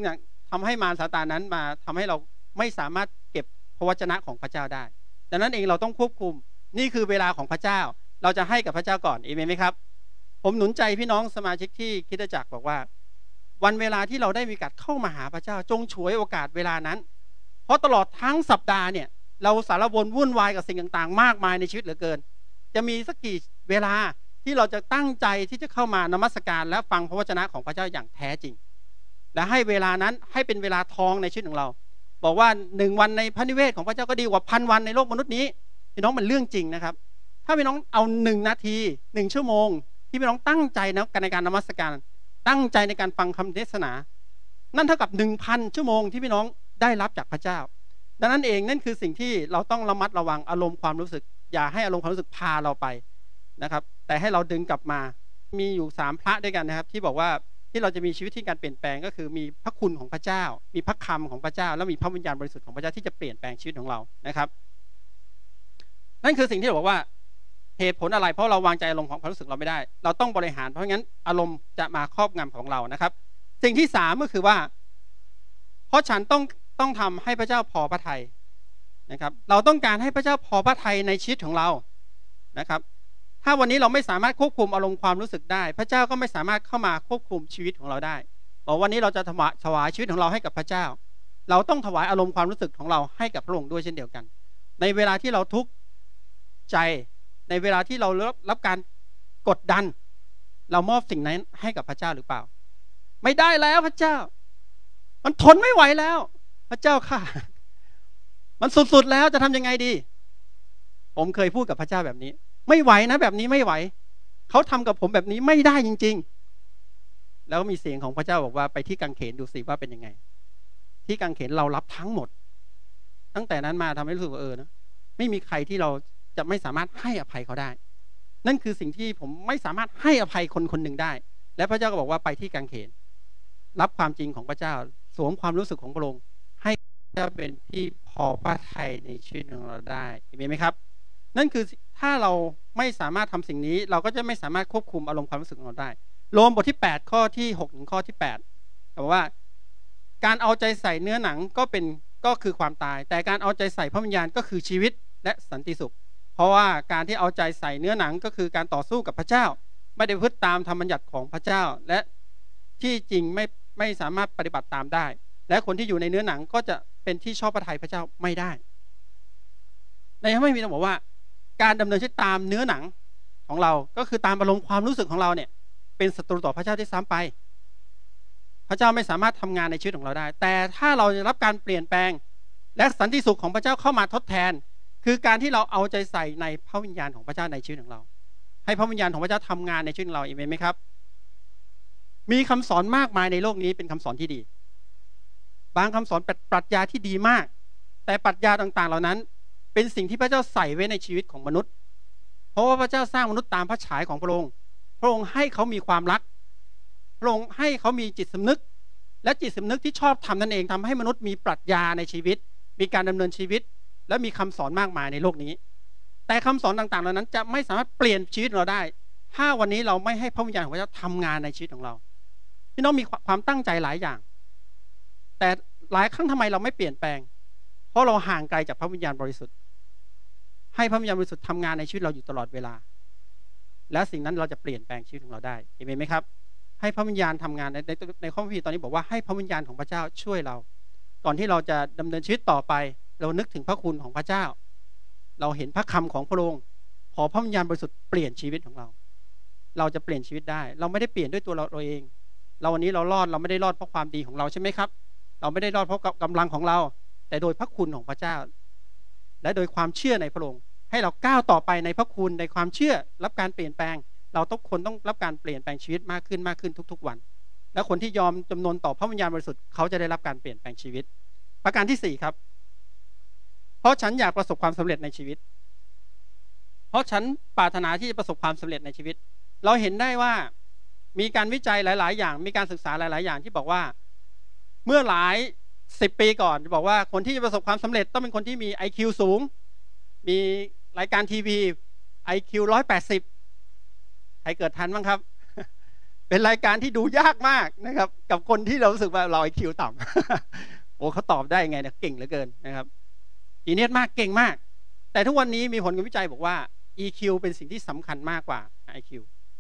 ทำให้มารซาตานนั้นมาทำให้เราไม่สามารถเก็บพระวจนะของพระเจ้าได้ดังนั้นเองเราต้องควบคุมนี่คือเวลาของพระเจ้าเราจะให้กับพระเจ้าก่อนเอเมนไหมครับผมหนุนใจพี่น้องสมาชิกที่คริสตจักรบอกว่าวันเวลาที่เราได้มีโอกาสเข้ามาหาพระเจ้าจงฉวยโอกาสเวลานั้นเพราะตลอดทั้งสัปดาห์เนี่ยเราสารวนวุ่นวายกับสิ่งต่างๆมากมายในชีวิตเหลือเกินจะมีสักกี่เวลาที่เราจะตั้งใจที่จะเข้ามานมัสการและฟังพระวจนะของพระเจ้าอย่างแท้จริงและให้เวลานั้นให้เป็นเวลาทองในชีวิตของเราบอกว่า1 วันในพระนิเวศของพระเจ้าก็ดีกว่า1,000 วันในโลกมนุษย์นี้พี่น้องมันเรื่องจริงนะครับถ้าพี่น้องเอา1 นาที1 ชั่วโมงที่พี่น้องตั้งใจในการนมัสการตั้งใจในการฟังคำเทศนานั่นเท่ากับ 1,000 ชั่วโมงที่พี่น้องได้รับจากพระเจ้าดังนั้นเองนั่นคือสิ่งที่เราต้องระมัดระวังอารมณ์ความรู้สึกอย่าให้อารมณ์ความรู้สึกพาเราไปนะครับแต่ให้เราดึงกลับมามีอยู่3 พระด้วยกันนะครับที่บอกว่าที่เราจะมีชีวิตที่การเปลี่ยนแปลงก็คือมีพระคุณของพระเจ้ามีพระคำของพระเจ้าแล้วมีพระวิญญาณบริสุทธิ์ของพระเจ้าที่จะเปลี่ยนแปลงชีวิตของเรานะครับนั่นคือสิ่งที่เราบอกว่าเหตุผลอะไรเพราะเราวางใจอารมณ์ของความรู้สึกเราไม่ได้เราต้องบริหารเพราะงั้นอารมณ์จะมาครอบงำของเรานะครับสิ่งที่3ก็คือว่าเพราะฉันต้องทำให้พระเจ้าพอพระทัยนะครับเราต้องการให้พระเจ้าพอพระทัยในชีวิตของเรานะครับถ้าวันนี้เราไม่สามารถควบคุมอารมณ์ความรู้สึกได้พระเจ้าก็ไม่สามารถเข้ามาควบคุมชีวิตของเราได้บอกวันนี้เราจะถวายชีวิตของเราให้กับพระเจ้าเราต้องถวายอารมณ์ความรู้สึกของเราให้กับพระองค์ด้วยเช่นเดียวกันในเวลาที่เราทุกข์ใจในเวลาที่เรารับการกดดันเรามอบสิ่งนั้นให้กับพระเจ้าหรือเปล่าไม่ได้แล้วพระเจ้ามันทนไม่ไหวแล้วพระเจ้าค่ะมันสุดๆแล้วจะทำยังไงดีผมเคยพูดกับพระเจ้าแบบนี้ไม่ไหวนะแบบนี้ไม่ไหวเขาทำกับผมแบบนี้ไม่ได้จริงๆแล้วมีเสียงของพระเจ้าบอกว่าไปที่กางเขนดูสิว่าเป็นยังไงที่กางเขนเรารับทั้งหมดตั้งแต่นั้นมาทำให้รู้สึกว่านะไม่มีใครที่เราจะไม่สามารถให้อภัยเขาได้นั่นคือสิ่งที่ผมไม่สามารถให้อภัยคนคนหนึ่งได้และพระเจ้าก็บอกว่าไปที่กางเขนรับความจริงของพระเจ้าสวมความรู้สึกของพระองค์ให้พระเจ้าเป็นที่พอพระทัยในชีวิตของเราได้เห็นไหมครับนั่นคือถ้าเราไม่สามารถทำสิ่งนี้เราก็จะไม่สามารถควบคุมอารมณ์ความรู้สึกของเราได้โรมบทที่8ข้อที่6ถึงข้อที่8บอกว่าการเอาใจใส่เนื้อหนังก็คือความตายแต่การเอาใจใส่พระวิญญาณก็คือชีวิตและสันติสุขเพราะว่าการที่เอาใจใส่เนื้อหนังก็คือการต่อสู้กับพระเจ้าไม่ได้ประพฤติตามธรรมบัญญัติของพระเจ้าและที่จริงไม่สามารถปฏิบัติตามได้และคนที่อยู่ในเนื้อหนังก็จะเป็นที่ชอบพระทัยพระเจ้าไม่ได้ในพระคัมภีร์บอกว่าการดำเนินชีวิตตามเนื้อหนังของเราก็คือตามอารมณ์ความรู้สึกของเราเนี่ยเป็นศัตรูต่อพระเจ้าที่ซ้ำไปพระเจ้าไม่สามารถทำงานในชีวิตของเราได้แต่ถ้าเราได้รับการเปลี่ยนแปลงและสันติสุขของพระเจ้าเข้ามาทดแทนคือการที่เราเอาใจใส่ในพระวิญญาณของพระเจ้าในชีวิตของเราให้พระวิญญาณของพระเจ้าทำงานในชีวิตของเราเอเมนไหมครับมีคำสอนมากมายในโลกนี้เป็นคำสอนที่ดีบางคำสอนปรัชญาที่ดีมากแต่ปรัชญาต่างๆเหล่านั้นเป็นสิ่งที่พระเจ้าใส่ไว้ในชีวิตของมนุษย์เพราะว่าพระเจ้าสร้างมนุษย์ตามพระฉายของพระองค์พระองค์ให้เขามีความรักพระองค์ให้เขามีจิตสำนึกและจิตสำนึกที่ชอบทำนั่นเองทำให้มนุษย์มีปรัชญาในชีวิตมีการดำเนินชีวิตและมีคำสอนมากมายในโลกนี้แต่คำสอนต่างๆเหล่านั้นจะไม่สามารถเปลี่ยนชีวิตเราได้ถ้าวันนี้เราไม่ให้พระวิญญาณของพระเจ้าทำงานในชีวิตของเราพี่น้องมีความตั้งใจหลายอย่างแต่หลายครั้งทำไมเราไม่เปลี่ยนแปลงเพราะเราห่างไกลจากพระวิญญาณบริสุทธิ์ให้พระวิญญาณบริสุทธิ์ทำงานในชีวิตเราอยู่ตลอดเวลาและสิ่งนั้นเราจะเปลี่ยนแปลงชีวิตของเราได้เห็นไหมครับให้พระวิญญาณทำงานในข้อพระคัมภีร์ตอนนี้บอกว่าให้พระวิญญาณของพระเจ้าช่วยเราก่อนที่เราจะดำเนินชีวิตต่อไปเรานึกถึงพระคุณของพระเจ้าเราเห็นพระคำของพระองค์ขอพระวิญญาณบริสุทธิ์เปลี่ยนชีวิตของเราเราจะเปลี่ยนชีวิตได้เราไม่ได้เปลี่ยนด้วยตัวเราเองเราวันนี้เรารอดเราไม่ได้รอดเพราะความดีของเราใช่ไหมครับเราไม่ได้รอดเพราะกำลังของเราแต่โดยพระคุณของพระเจ้าและโดยความเชื่อในพระองค์ให้เราก้าวต่อไปในพระคุณในความเชื่อรับการเปลี่ยนแปลงเราทุกคนต้องรับการเปลี่ยนแปลงชีวิตมากขึ้นทุกๆวันและคนที่ยอมจำนนต่อพระวิญญาณบริสุทธิ์เขาจะได้รับการเปลี่ยนแปลงชีวิตประการที่4ครับเพราะฉันอยากประสบความสำเร็จในชีวิตเพราะฉันปรารถนาที่จะประสบความสำเร็จในชีวิตเราเห็นได้ว่ามีการวิจัยหลายๆอย่างมีการศึกษาหลายๆอย่างที่บอกว่าเมื่อหลาย10 ปีก่อนจะบอกว่าคนที่จะประสบความสำเร็จต้องเป็นคนที่มี IQ สูงมีรายการทีวี IQ 180ใครเกิดทันบ้างครับเป็นรายการที่ดูยากมากนะครับกับคนที่เรารู้สึกว่าเรา IQ ต่ำ โอ้เขาตอบได้ไงเนี่ยเก่งเหลือเกินนะครับจีเนียสมากเก่งมากแต่ทุกวันนี้มีผลการวิจัยบอกว่า EQ เป็นสิ่งที่สำคัญมากกว่า IQ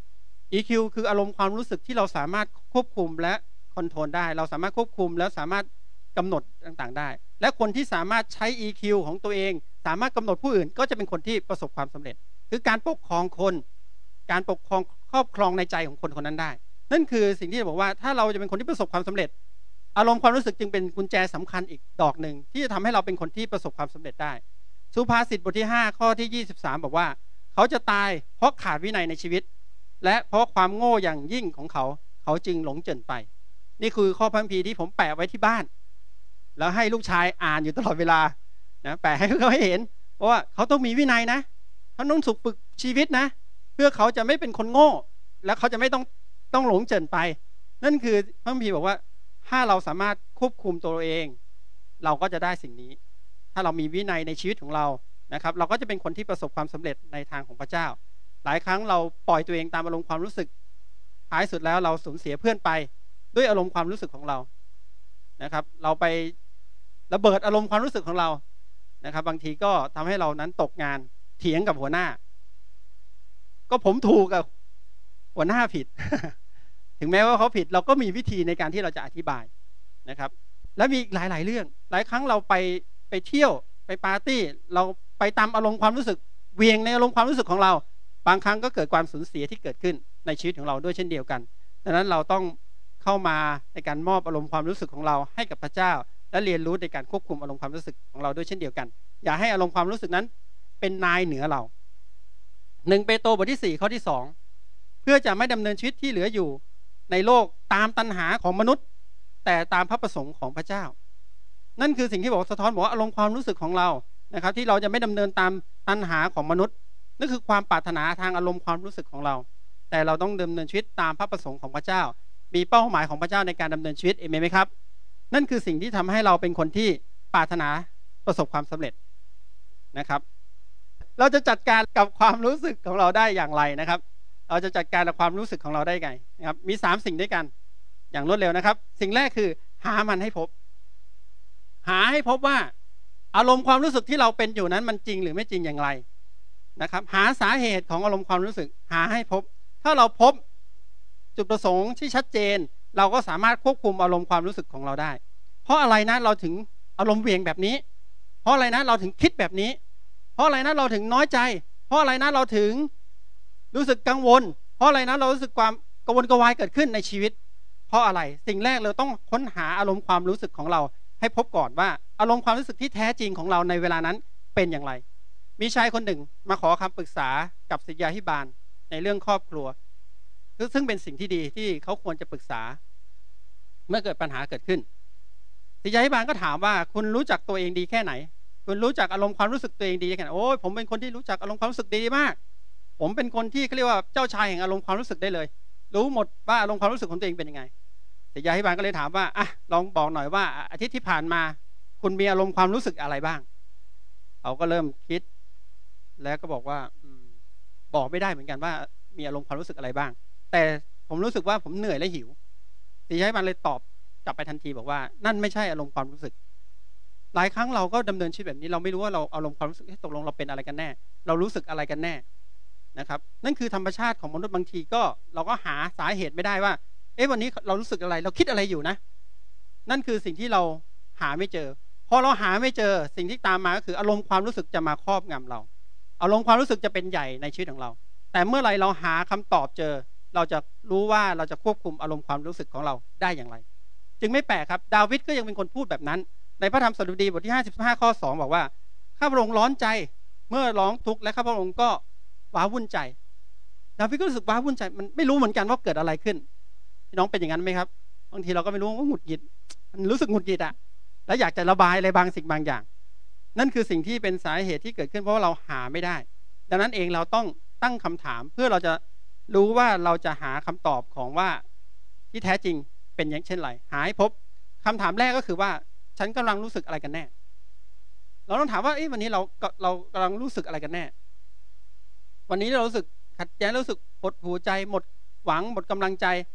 EQ คืออารมณ์ความรู้สึกที่เราสามารถควบคุมและคอนโทรลได้เราสามารถควบคุมแล้วสามารถกำหนดต่างๆได้และคนที่สามารถใช้ EQ ของตัวเองสามารถกำหนดผู้อื่นก็จะเป็นคนที่ประสบความสำเร็จคือการปกครองคนการปกครองครอบครองในใจของคนคนนั้นได้นั่นคือสิ่งที่จะบอกว่าถ้าเราจะเป็นคนที่ประสบความสำเร็จอารมณ์ความรู้สึกจึงเป็นกุญแจสำคัญอีกดอกหนึ่งที่จะทำให้เราเป็นคนที่ประสบความสำเร็จได้สุภาษิตบทที่5ข้อที่23บอกว่าเขาจะตายเพราะขาดวินัยในชีวิตและเพราะความโง่อย่างยิ่งของเขาจึงหลงเจิ่นไปนี่คือข้อพระคัมภีร์ที่ผมแปะไว้ที่บ้านแล้วให้ลูกชายอ่านอยู่ตลอดเวลานะแปะให้เขาเห็นเพราะว่าเขาต้องมีวินัยนะเขาต้องฝึกชีวิตนะเพื่อเขาจะไม่เป็นคนโง่และเขาจะไม่ต้องหลงเจิ่นไปนั่นคือพระคัมภีร์บอกว่าถ้าเราสามารถควบคุมตัวเองเราก็จะได้สิ่งนี้ถ้าเรามีวินัยในชีวิตของเรานะครับเราก็จะเป็นคนที่ประสบความสำเร็จในทางของพระเจ้าหลายครั้งเราปล่อยตัวเองตามอารมณ์ความรู้สึกท้ายสุดแล้วเราสูญเสียเพื่อนไปด้วยอารมณ์ความรู้สึกของเรานะครับเราไประเบิดอารมณ์ความรู้สึกของเรานะครับบางทีก็ทำให้เรานั้นตกงานเถียงกับหัวหน้าก็ผมถูกกับหัวหน้าผิด ถึงแม้ว่าเขาผิดเราก็มีวิธีในการที่เราจะอธิบายนะครับและมีหลายๆเรื่องหลายครั้งเราไปเที่ยวไปปาร์ตี้เราไปตามอารมณ์ความรู้สึกเวียงในอารมณ์ความรู้สึกของเราบางครั้งก็เกิดความสูญเสียที่เกิดขึ้นในชีวิตของเราด้วยเช่นเดียวกันดังนั้นเราต้องเข้ามาในการมอบอารมณ์ความรู้สึกของเราให้กับพระเจ้าและเรียนรู้ในการควบคุมอารมณ์ความรู้สึกของเราด้วยเช่นเดียวกันอย่าให้อารมณ์ความรู้สึกนั้นเป็นนายเหนือเรา1 เปโตรบทที่4ข้อที่2เพื่อจะไม่ดำเนินชีวิตที่เหลืออยู่ในโลกตามตัณหาของมนุษย์แต่ตามพระประสงค์ของพระเจ้านั่นคือสิ่งที่บอกสะท้อนบอกว่าอารมณ์ความรู้สึกของเรานะครับที่เราจะไม่ดำเนินตามตัณหาของมนุษย์นั่นคือความปรารถนาทางอารมณ์ความรู้สึกของเราแต่เราต้องดำเนินชีวิตตามพระประสงค์ของพระเจ้ามีเป้าหมายของพระเจ้าในการดำเนินชีวิตเอเมนไหมครับนั่นคือสิ่งที่ทำให้เราเป็นคนที่ปรารถนาประสบความสำเร็จนะครับเราจะจัดการกับความรู้สึกของเราได้อย่างไรนะครับเราจะจัดการกับความรู้สึกของเราได้ไงนะครับมี3สิ่งด้วยกันอย่างรวดเร็วนะครับสิ่งแรกคือหามันให้พบว่าอารมณ์ความรู้สึกที่เราเป็นอยู่นั้นมันจริงหรือไม่จริงอย่างไรนะครับหาสาเหตุของอารมณ์ความรู้สึกหาให้พบถ้าเราพบจุดประสงค์ที่ชัดเจนเราก็สามารถควบคุมอารมณ์ความรู้สึกของเราได้เพราะอะไรนะเราถึงอารมณ์เหวี่ยงแบบนี้เพราะอะไรนะเราถึงคิดแบบนี้เพราะอะไรนะเราถึงน้อยใจเพราะอะไรนะเราถึงรู้สึกกังวลเพราะอะไรนะเรารู้สึกความกังวลกวายเกิดขึ้นในชีวิตเพราะอะไรสิ่งแรกเราต้องค้นหาอารมณ์ความรู้สึกของเราให้พบก่อนว่าอารมณ์ความรู้สึกที่แท้จริงของเราในเวลานั้นเป็นอย่างไรมีชายคนหนึ่งมาขอคำปรึกษากับศิษยาภิบาลในเรื่องครอบครัวซึ่งเป็นสิ่งที่ดีที่เขาควรจะปรึกษาเมื่อเกิดปัญหาเกิดขึ้นศิษยาภิบาลก็ถามว่าคุณรู้จักตัวเองดีแค่ไหนคุณรู้จักอารมณ์ความรู้สึกตัวเองดีแค่ไหนโอ้ยผมเป็นคนที่รู้จักอารมณ์ความรู้สึกดีมากผมเป็นคนที่เขาเรียกว่าเจ้าชายแห่งอารมณ์ความรู้สึกได้เลยรู้หมดว่าอารมณ์ความรู้สึกของตัวเองเป็นยังไงศิษยาภิบาลก็เลยถามว่าลองบอกหน่อยว่าอาทิตย์ที่ผ่านมาคุณมีอารมณ์ความรู้สึกอะไรบ้างเขาก็เริ่มคิดแล้วก็บอกว่าบอกไม่ได้เหมือนกันว่ามีอารมณ์ความรู้สึกอะไรบ้างแต่ผมรู้สึกว่าผมเหนื่อยและหิวศิษยาภิบาลเลยตอบกลับไปทันทีบอกว่านั่นไม่ใช่อารมณ์ความรู้สึกหลายครั้งเราก็ดำเนินชีวิตแบบนี้เราไม่รู้ว่าเราอารมณ์ความรู้สึกตกลงเราเป็นอะไรกันแน่เรารู้สึกอะไรกันแน่นะครับนั่นคือธรรมชาติของมนุษย์บางทีก็เราก็หาสาเหตุไม่ได้ว่าวันนี้เรารู้สึกอะไรเราคิดอะไรอยู่นะนั่นคือสิ่งที่เราหาไม่เจอพอเราหาไม่เจอสิ่งที่ตามมาก็คืออารมณ์ความรู้สึกจะมาครอบงำเราอารมณ์ความรู้สึกจะเป็นใหญ่ในชีวิตของเราแต่เมื่อไรเราหาคำตอบเจอเราจะรู้ว่าเราจะควบคุมอารมณ์ความรู้สึกของเราได้อย่างไรจึงไม่แปลกครับดาวิดก็ยังเป็นคนพูดแบบนั้นในพระธรรมสดุดีบทที่55ข้อ2บอกว่าข้าพระองค์ร้อนใจเมื่อร้องทุกข์และข้าพระองค์ก็ว้าวุ่นใจดาวิดก็รู้สึกว้าวุ่นใจมันไม่รู้เหมือนกันว่าเกิดอะไรขึ้นพี่น้องเป็นอย่างนั้นไหมครับบางทีเราก็ไม่รู้ว่าหงุดหงิดมันรู้สึกหงุดหงิดอะแล้วอยากจะระบายอะไรบางสิ่งบางอย่างนั่นคือสิ่งที่เป็นสาเหตุที่เกิดขึ้นเพราะว่าเราหาไม่ได้ดังนั้นเองเราต้องตั้งคำถามเพื่อเราจะรู้ว่าเราจะหาคำตอบของว่าที่แท้จริงเป็นอย่างเช่นไรหาให้พบคำถามแรกก็คือว่าฉันกำลังรู้สึกอะไรกันแน่เราต้องถามว่าวันนี้เรากำลังรู้สึกอะไรกันแน่วันนี้เรารู้สึกขัดแย้งรู้สึกหดหู่ใจหมดหวังหมดกำลังใจ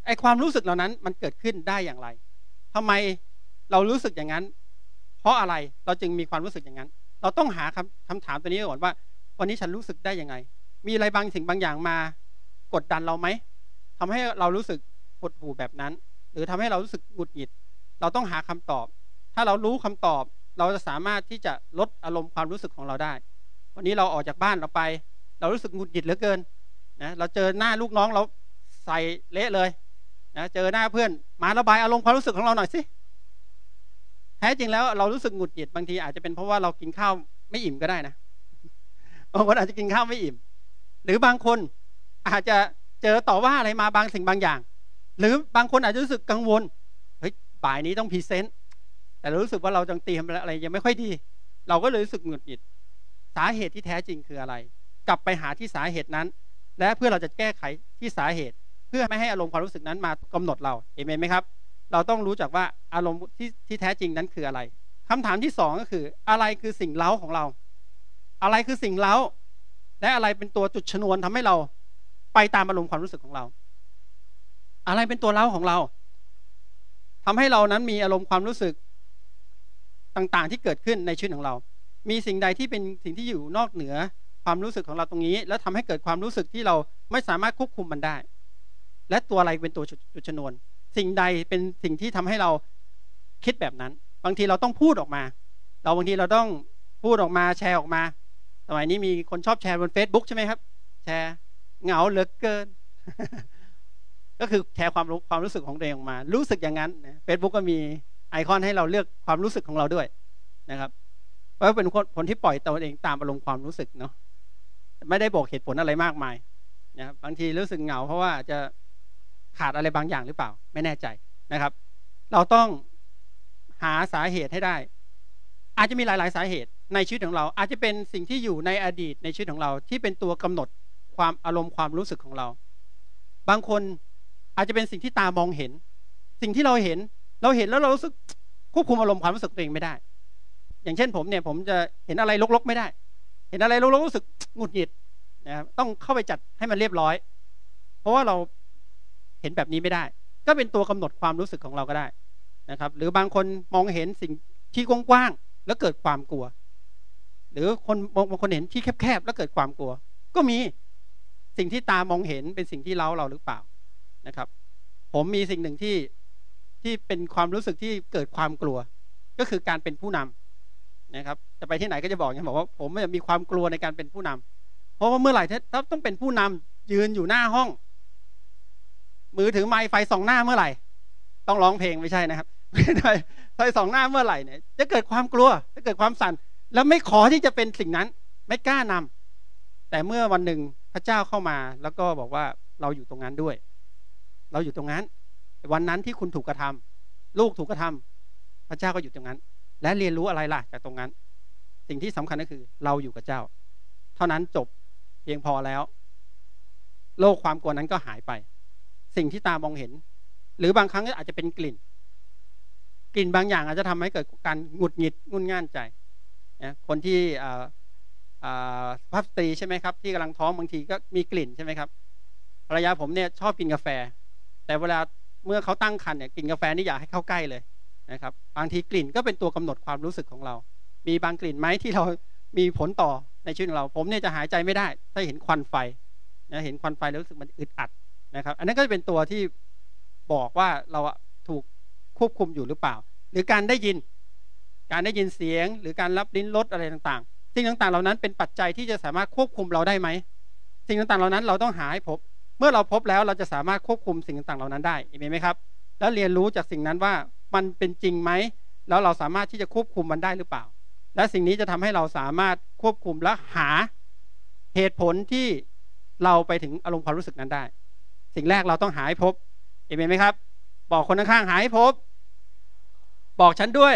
ไอ้ความรู้สึกเหล่านั้นมันเกิดขึ้นได้อย่างไรทำไมเรารู้สึกอย่างนั้นเพราะอะไรเราจึงมีความรู้สึกอย่างนั้นเราต้องหาคำถามตัวนี้ก่อนว่าวันนี้ฉันรู้สึกได้ยังไงมีอะไรบางสิ่งบางอย่างมากดดันเราไหมทำให้เรารู้สึกหดหู่แบบนั้นหรือทำให้เรารู้สึกหงุดหงิดเราต้องหาคำตอบถ้าเรารู้คำตอบเราจะสามารถที่จะลดอารมณ์ความรู้สึกของเราได้วันนี้เราออกจากบ้านเราไปเรารู้สึกหงุดหงิดเหลือเกินนะเราเจอหน้าลูกน้องเราใส่เละเลยนะเจอหน้าเพื่อนมาระบายอารมณ์ความรู้สึกของเราหน่อยสิแท้จริงแล้วเรารู้สึกหงุดหงิดบางทีอาจจะเป็นเพราะว่าเรากินข้าวไม่อิ่มก็ได้นะบางคนอาจจะกินข้าวไม่อิ่มหรือบางคนอาจจะเจอต่อว่าอะไรมาบางสิ่งบางอย่างหรือบางคนอาจจะรู้สึกกังวลเฮ้ยบ่ายนี้ต้องพรีเซนต์แต่เรารู้สึกว่าเราจังเตรียมอะไรยังไม่ค่อยดีเราก็เลยรู้สึกหงุดหงิดสาเหตุที่แท้จริงคืออะไรกลับไปหาที่สาเหตุนั้นและเพื่อเราจะแก้ไขที่สาเหตุเพื่อไม่ให้อารมณ์ความรู้สึกนั้นมากำหนดเราเห็นไหมครับเราต้องรู้จักว่าอารมณ์ที่แท้จริงนั้นคืออะไรคำถามที่สองก็คืออะไรคือสิ่งเร้าของเราอะไรคือสิ่งเร้าและอะไรเป็นตัวจุดชนวนทำให้เราไปตามอารมณ์ความรู้สึกของเราอะไรเป็นตัวเร้าของเราทำให้เรานั้นมีอารมณ์ความรู้สึกต่างๆที่เกิดขึ้นในชีวิตของเรามีสิ่งใดที่เป็นสิ่งที่อยู่นอกเหนือความรู้สึกของเราตรงนี้แล้วทำให้เกิดความรู้สึกที่เราไม่สามารถควบคุมมันได้และตัวอะไรเป็นตัวจุดชนวนสิ่งใดเป็นสิ่งที่ทำให้เราคิดแบบนั้นบางทีเราต้องพูดออกมาบางทีเราต้องพูดออกมาแชร์ออกมาสมัยนี้มีคนชอบแชร์บน Facebook ใช่ไหมครับแชร์เหงาเหลือเกิน ก็คือแชร์ความรู้สึกของตัวเองออกมารู้สึกอย่างนั้นนะ Facebook ก็มีไอคอนให้เราเลือกความรู้สึกของเราด้วยนะครับเพราะเป็นคนที่ปล่อยตัวเองตามอารมณ์ความรู้สึกเนาะไม่ได้บอกเหตุผลอะไรมากมายนะครับบางทีรู้สึกเหงาเพราะว่าจะขาดอะไรบางอย่างหรือเปล่าไม่แน่ใจนะครับเราต้องหาสาเหตุให้ได้อาจจะมีหลายๆสาเหตุในชีวิตของเราอาจจะเป็นสิ่งที่อยู่ในอดีตในชีวิตของเราที่เป็นตัวกำหนดความอารมณ์ความรู้สึกของเราบางคนอาจจะเป็นสิ่งที่ตามองเห็นสิ่งที่เราเห็นแล้วเรารู้สึกควบคุมอารมณ์ความรู้สึกตัวเองไม่ได้อย่างเช่นผมจะเห็นอะไรรกๆไม่ได้เห็นอะไรรกๆรู้สึกหงุดหงิดนะครับต้องเข้าไปจัดให้มันเรียบร้อยเพราะว่าเราเห็นแบบนี้ไม่ได้ก็เป็นตัวกำหนดความรู้สึกของเราก็ได้นะครับหรือบางคนมองเห็นสิ่งที่กว้างๆแล้วเกิดความกลัวหรือบางคนเห็นที่แคบๆแล้วเกิดความกลัวก็มีสิ่งที่ตามองเห็นเป็นสิ่งที่เร้าเราหรือเปล่านะครับผมมีสิ่งหนึ่งที่เป็นความรู้สึกที่เกิดความกลัวก็คือการเป็นผู้นำนะครับจะไปที่ไหนก็จะบอกว่าผมมีความกลัวในการเป็นผู้นำเพราะว่าเมื่อไหร่ถ้าต้องเป็นผู้นำยืนอยู่หน้าห้องมือถือไมค์ไฟส่องหน้าเมื่อไหร่ต้องร้องเพลงไม่ใช่นะครับไฟส่องหน้าเมื่อไหร่เนี่ยจะเกิดความกลัวจะเกิดความสั่นแล้วไม่ขอที่จะเป็นสิ่งนั้นไม่กล้านำแต่เมื่อวันหนึ่งพระเจ้าเข้ามาแล้วก็บอกว่าเราอยู่ตรงนั้นด้วยเราอยู่ตรงนั้นวันนั้นที่คุณถูกกระทำลูกถูกกระทำพระเจ้าก็อยู่ตรงนั้นและเรียนรู้อะไรล่ะจากตรงนั้นสิ่งที่สำคัญก็คือเราอยู่กับเจ้าเท่านั้นจบเพียงพอแล้วโลกความกลัวนั้นก็หายไปสิ่งที่ตามองเห็นหรือบางครั้งก็อาจจะเป็นกลิ่นบางอย่างอาจจะทำให้เกิดการหงุดหงิดงุนง่านใจนะคนที่สุภาพสตรีใช่ไหมครับที่กำลังท้องบางทีก็มีกลิ่นใช่ไหมครับภรรยาผมเนี่ยชอบกินกาแฟแต่เวลาเมื่อเขาตั้งครรภ์เนี่ยกินกาแฟนี่อยากให้เข้าใกล้เลยนะครับบางทีกลิ่นก็เป็นตัวกำหนดความรู้สึกของเรามีบางกลิ่นไหมที่เรามีผลต่อในชีวิตของเราผมเนี่ยจะหายใจไม่ได้ถ้าเห็นควันไฟนะเห็นควันไฟแล้วรู้สึกมันอึดอัดนะครับอันนั้นก็จะเป็นตัวที่บอกว่าเราถูกควบคุมอยู่หรือเปล่าหรือการได้ยินเสียงหรือการรับลิ้นรสอะไรต่างๆสิ่งต่างๆเหล่านั้นเป็นปัจจัยที่จะสามารถควบคุมเราได้ไหมสิ่งต่างๆเหล่านั้นเราต้องหาให้พบเมื่อเราพบแล้วเราจะสามารถควบคุมสิ่งต่างๆเหล่านั้นได้เห็นไหมครับแล้วเรียนรู้จากสิ่งนั้นว่ามันเป็นจริงไหมแล้วเราสามารถที่จะควบคุมมันได้หรือเปล่าและสิ่งนี้จะทำให้เราสามารถควบคุมและหาเหตุผลที่เราไปถึงอารมณ์ความรู้สึกนั้นได้สิ่งแรกเราต้องหาให้พบเห็นไหมครับบอกคนข้างๆหาให้พบบอกฉันด้วย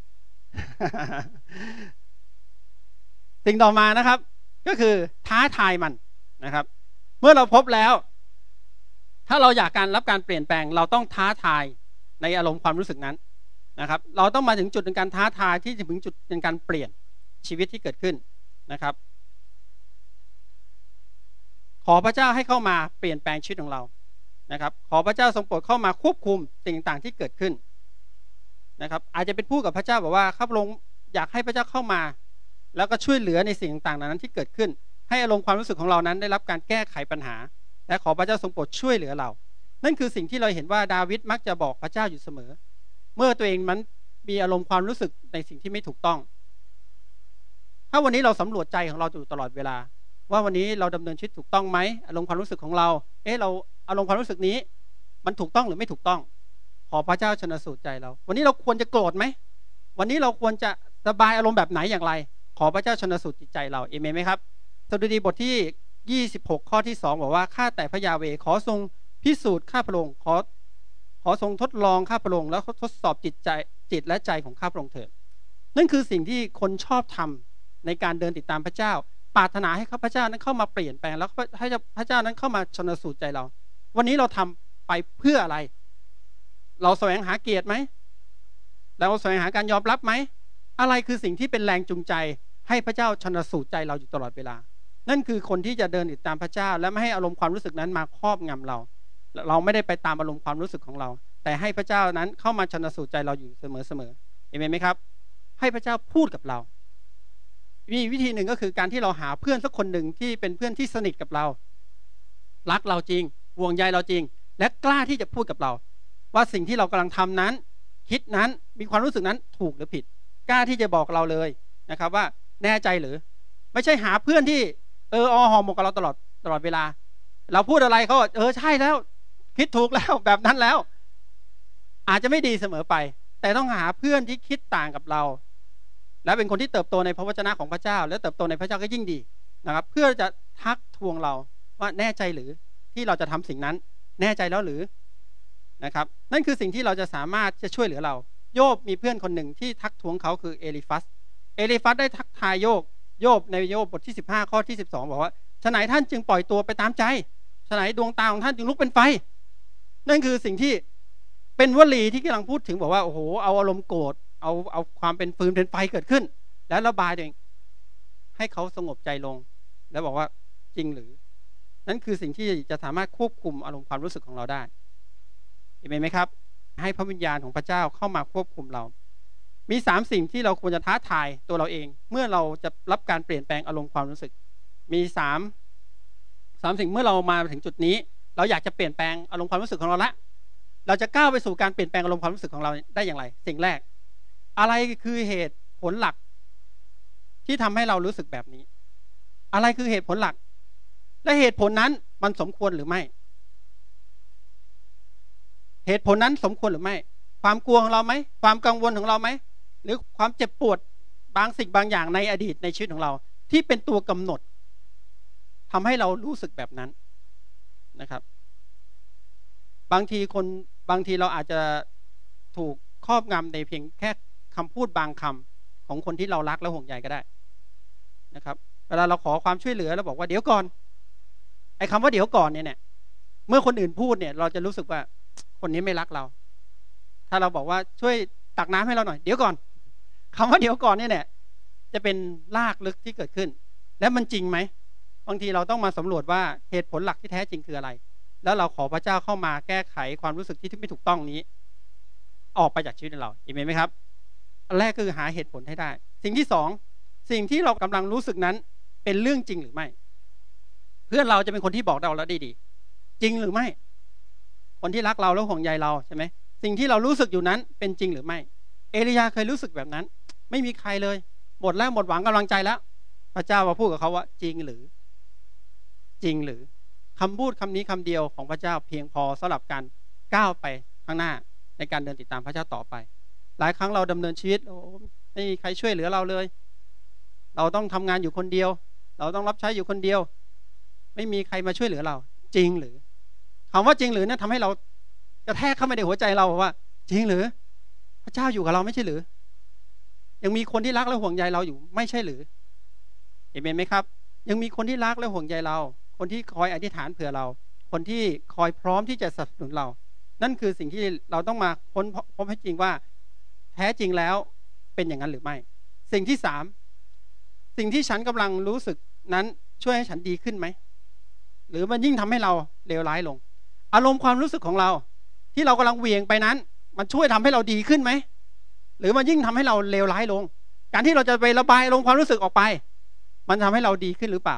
สิ่งต่อมานะครับก็คือท้าทายมันนะครับเมื่อเราพบแล้วถ้าเราอยากรับการเปลี่ยนแปลงเราต้องท้าทายในอารมณ์ความรู้สึกนั้นนะครับเราต้องมาถึงจุดในการท้าทายที่จะถึงจุดในการเปลี่ยนชีวิตที่เกิดขึ้นนะครับขอพระเจ้าให้เข้ามาเปลี่ยนแปลงชีวิตของเรานะครับขอพระเจ้าทรงโปรดเข้ามาควบคุมสิ่งต่างๆที่เกิดขึ้นนะครับอาจจะเป็นพูดกับพระเจ้าบอกว่าข้าพระองค์อยากให้พระเจ้าเข้ามาแล้วก็ช่วยเหลือในสิ่งต่างๆนั้นที่เกิดขึ้นให้อารมณ์ความรู้สึกของเรานั้นได้รับการแก้ไขปัญหาและขอพระเจ้าทรงโปรดช่วยเหลือเรานั่นคือสิ่งที่เราเห็นว่าดาวิดมักจะบอกพระเจ้าอยู่เสมอเมื่อตัวเองมันมีอารมณ์ความรู้สึกในสิ่งที่ไม่ถูกต้องถ้าวันนี้เราสำรวจใจของเราอยู่ตลอดเวลาว่าวันนี้เราดำเนินชีวิตถูกต้องไหมอารมณ์ความรู้สึกของเราเราอารมณ์ความรู้สึกนี้มันถูกต้องหรือไม่ถูกต้องขอพระเจ้าชันสูตรใจเราวันนี้เราควรจะโกรธไหมวันนี้เราควรจะระบายอารมณ์แบบไหนอย่างไรขอพระเจ้าชันสูตรจิตใจเราเอเมนไหมครับสดุดีบทที่26ข้อที่2บอกว่าข้าแต่พระยาเวห์ขอทรงพิสูจน์ข้าพระองค์ขอทรงทดลองข้าพระองค์แล้วทดสอบจิตและใจของข้าพระองค์เถิดนั่นคือสิ่งที่คนชอบทำในการเดินติดตามพระเจ้าปรารถนาให้ข้าพระเจ้านั้นเข้ามาเปลี่ยนแปลงแล้วให้พระเจ้านั้นเข้ามาชันสูตรใจเราวันนี้เราทำไปเพื่ออะไรเราแสวงหาเกียรติไหมเราแสวงหาการยอมรับไหมอะไรคือสิ่งที่เป็นแรงจูงใจให้พระเจ้าชันสูตรใจเราอยู่ตลอดเวลานั่นคือคนที่จะเดินติดตามพระเจ้าและไม่ให้อารมณ์ความรู้สึกนั้นมาครอบงำเราไม่ได้ไปตามอารมณ์ความรู้สึกของเราแต่ให้พระเจ้านั้นเข้ามาชันสูตรใจเราอยู่เสมอเห็นไหมครับให้พระเจ้าพูดกับเรามีวิธีหนึ่งก็คือการที่เราหาเพื่อนสักคนหนึ่งที่เป็นเพื่อนที่สนิทกับเรารักเราจริงห่วงใยเราจริงและกล้าที่จะพูดกับเราว่าสิ่งที่เรากำลังทำนั้นคิดนั้นมีความรู้สึกนั้นถูกหรือผิดกล้าที่จะบอกเราเลยนะครับว่าแน่ใจหรือไม่ใช่หาเพื่อนที่หอมหมกกับเราตลอดเวลาเราพูดอะไรเขาใช่แล้วคิดถูกแล้วแบบนั้นแล้วอาจจะไม่ดีเสมอไปแต่ต้องหาเพื่อนที่คิดต่างกับเราและเป็นคนที่เติบโตในพระวจนะของพระเจ้าและเติบโตในพระเจ้าก็ยิ่งดีนะครับเพื่อจะทักทวงเราว่าแน่ใจหรือที่เราจะทำสิ่งนั้นแน่ใจแล้วหรือนะครับนั่นคือสิ่งที่เราจะสามารถจะช่วยเหลือเราโยบมีเพื่อนคนหนึ่งที่ทักทวงเขาคือเอลิฟัสได้ทักทายโยบในโยบบทที่15ข้อที่12บอกว่าฉะไหนท่านจึงปล่อยตัวไปตามใจฉะไหนดวงตาของท่านจึงลุกเป็นไฟนั่นคือสิ่งที่เป็นวลีที่กำลังพูดถึงบอกว่าโอ้โหเอาอารมณ์โกรธเอาความเป็นฟืนเป็นไฟเกิดขึ้นแล้วระบายตัวเองให้เขาสงบใจลงแล้วบอกว่าจริงหรือนั่นคือสิ่งที่จะสามารถควบคุมอารมณ์ความรู้สึกของเราได้เห็นไหมครับให้พระวิญญาณของพระเจ้าเข้ามาควบคุมเรามี3สิ่งที่เราควรจะท้าทายตัวเราเองเมื่อเราจะรับการเปลี่ยนแปลงอารมณ์ความรู้สึกมี3สิ่งเมื่อเรามาถึงจุดนี้เราอยากจะเปลี่ยนแปลงอารมณ์ความรู้สึกของเราละเราจะก้าวไปสู่การเปลี่ยนแปลงอารมณ์ความรู้สึกของเราได้อย่างไรสิ่งแรกอะไรคือเหตุผลหลักที่ทำให้เรารู้สึกแบบนี้อะไรคือเหตุผลหลักและเหตุผลนั้นมันสมควรหรือไม่เหตุผลนั้นสมควรหรือไม่ความกลัวของเราไหมความกังวลของเราไหมหรือความเจ็บปวดบางสิ่งบางอย่างในอดีตในชีวิตของเราที่เป็นตัวกำหนดทำให้เรารู้สึกแบบนั้นนะครับบางทีเราอาจจะถูกครอบงำในเพียงแค่คำพูดบางคำของคนที่เรารักและห่วงใยก็ได้นะครับเวลาเราขอความช่วยเหลือเราบอกว่าเดี๋ยวก่อนไอ้คำว่าเดี๋ยวก่อนเนี่ยเมื่อคนอื่นพูดเนี่ยเราจะรู้สึกว่าคนนี้ไม่รักเราถ้าเราบอกว่าช่วยตักน้ำให้เราหน่อยเดี๋ยวก่อนคำว่าเดี๋ยวก่อนเนี่ยจะเป็นรากลึกที่เกิดขึ้นและมันจริงไหมบางทีเราต้องมาสำรวจว่าเหตุผลหลักที่แท้จริงคืออะไรแล้วเราขอพระเจ้าเข้ามาแก้ไขความรู้สึกที่ไม่ถูกต้องนี้ออกไปจากชีวิตเราเห็นไหมครับอันแรกคือหาเหตุผลให้ได้สิ่งที่2สิ่งที่เรากำลังรู้สึกนั้นเป็นเรื่องจริงหรือไม่เพื่อนเราจะเป็นคนที่บอกเราแล้วดีจริงหรือไม่คนที่รักเราแล้วห่วงใยเราใช่ไหมสิ่งที่เรารู้สึกอยู่นั้นเป็นจริงหรือไม่เอลียาเคยรู้สึกแบบนั้นไม่มีใครเลยหมดแล้วหมดหวังกำลังใจแล้วพระเจ้ามาพูดกับเขาว่าจริงหรือคำพูดคำนี้คำเดียวของพระเจ้าเพียงพอสำหรับการก้าวไปข้างหน้าในการเดินติดตามพระเจ้าต่อไปหลายครั้งเราดำเนินชีวิตไม่มีใครช่วยเหลือเราเลยเราต้องทำงานอยู่คนเดียวเราต้องรับใช้อยู่คนเดียวไม่มีใครมาช่วยเหลือเราจริงหรือคำว่าจริงหรือนั่นทำให้เรากระแทกเข้ามาในหัวใจเราว่าจริงหรือพระเจ้าอยู่กับเราไม่ใช่หรือยังมีคนที่รักและห่วงใยเราอยู่ไม่ใช่หรือเห็นไหมครับยังมีคนที่รักและห่วงใยเราคนที่คอยอธิษฐานเผื่อเราคนที่คอยพร้อมที่จะสนับสนุนเรานั่นคือสิ่งที่เราต้องมาค้นพบให้จริงว่าแท้จริงแล้วเป็นอย่างนั้นหรือไม่สิ่งที่3สิ่งที่ฉันกำลังรู้สึกนั้นช่วยให้ฉันดีขึ้นไหมหรือมันยิ่งทำให้เราเลวร้ายลงอารมณ์ความรู้สึกของเราที่เรากำลังเหวี่ยงไปนั้นมันช่วยทำให้เราดีขึ้นไหมหรือมันยิ่งทำให้เราเลวร้ายลงการที่เราจะไประบายอารมณ์ความรู้สึกออกไปมันทำให้เราดีขึ้นหรือเปล่า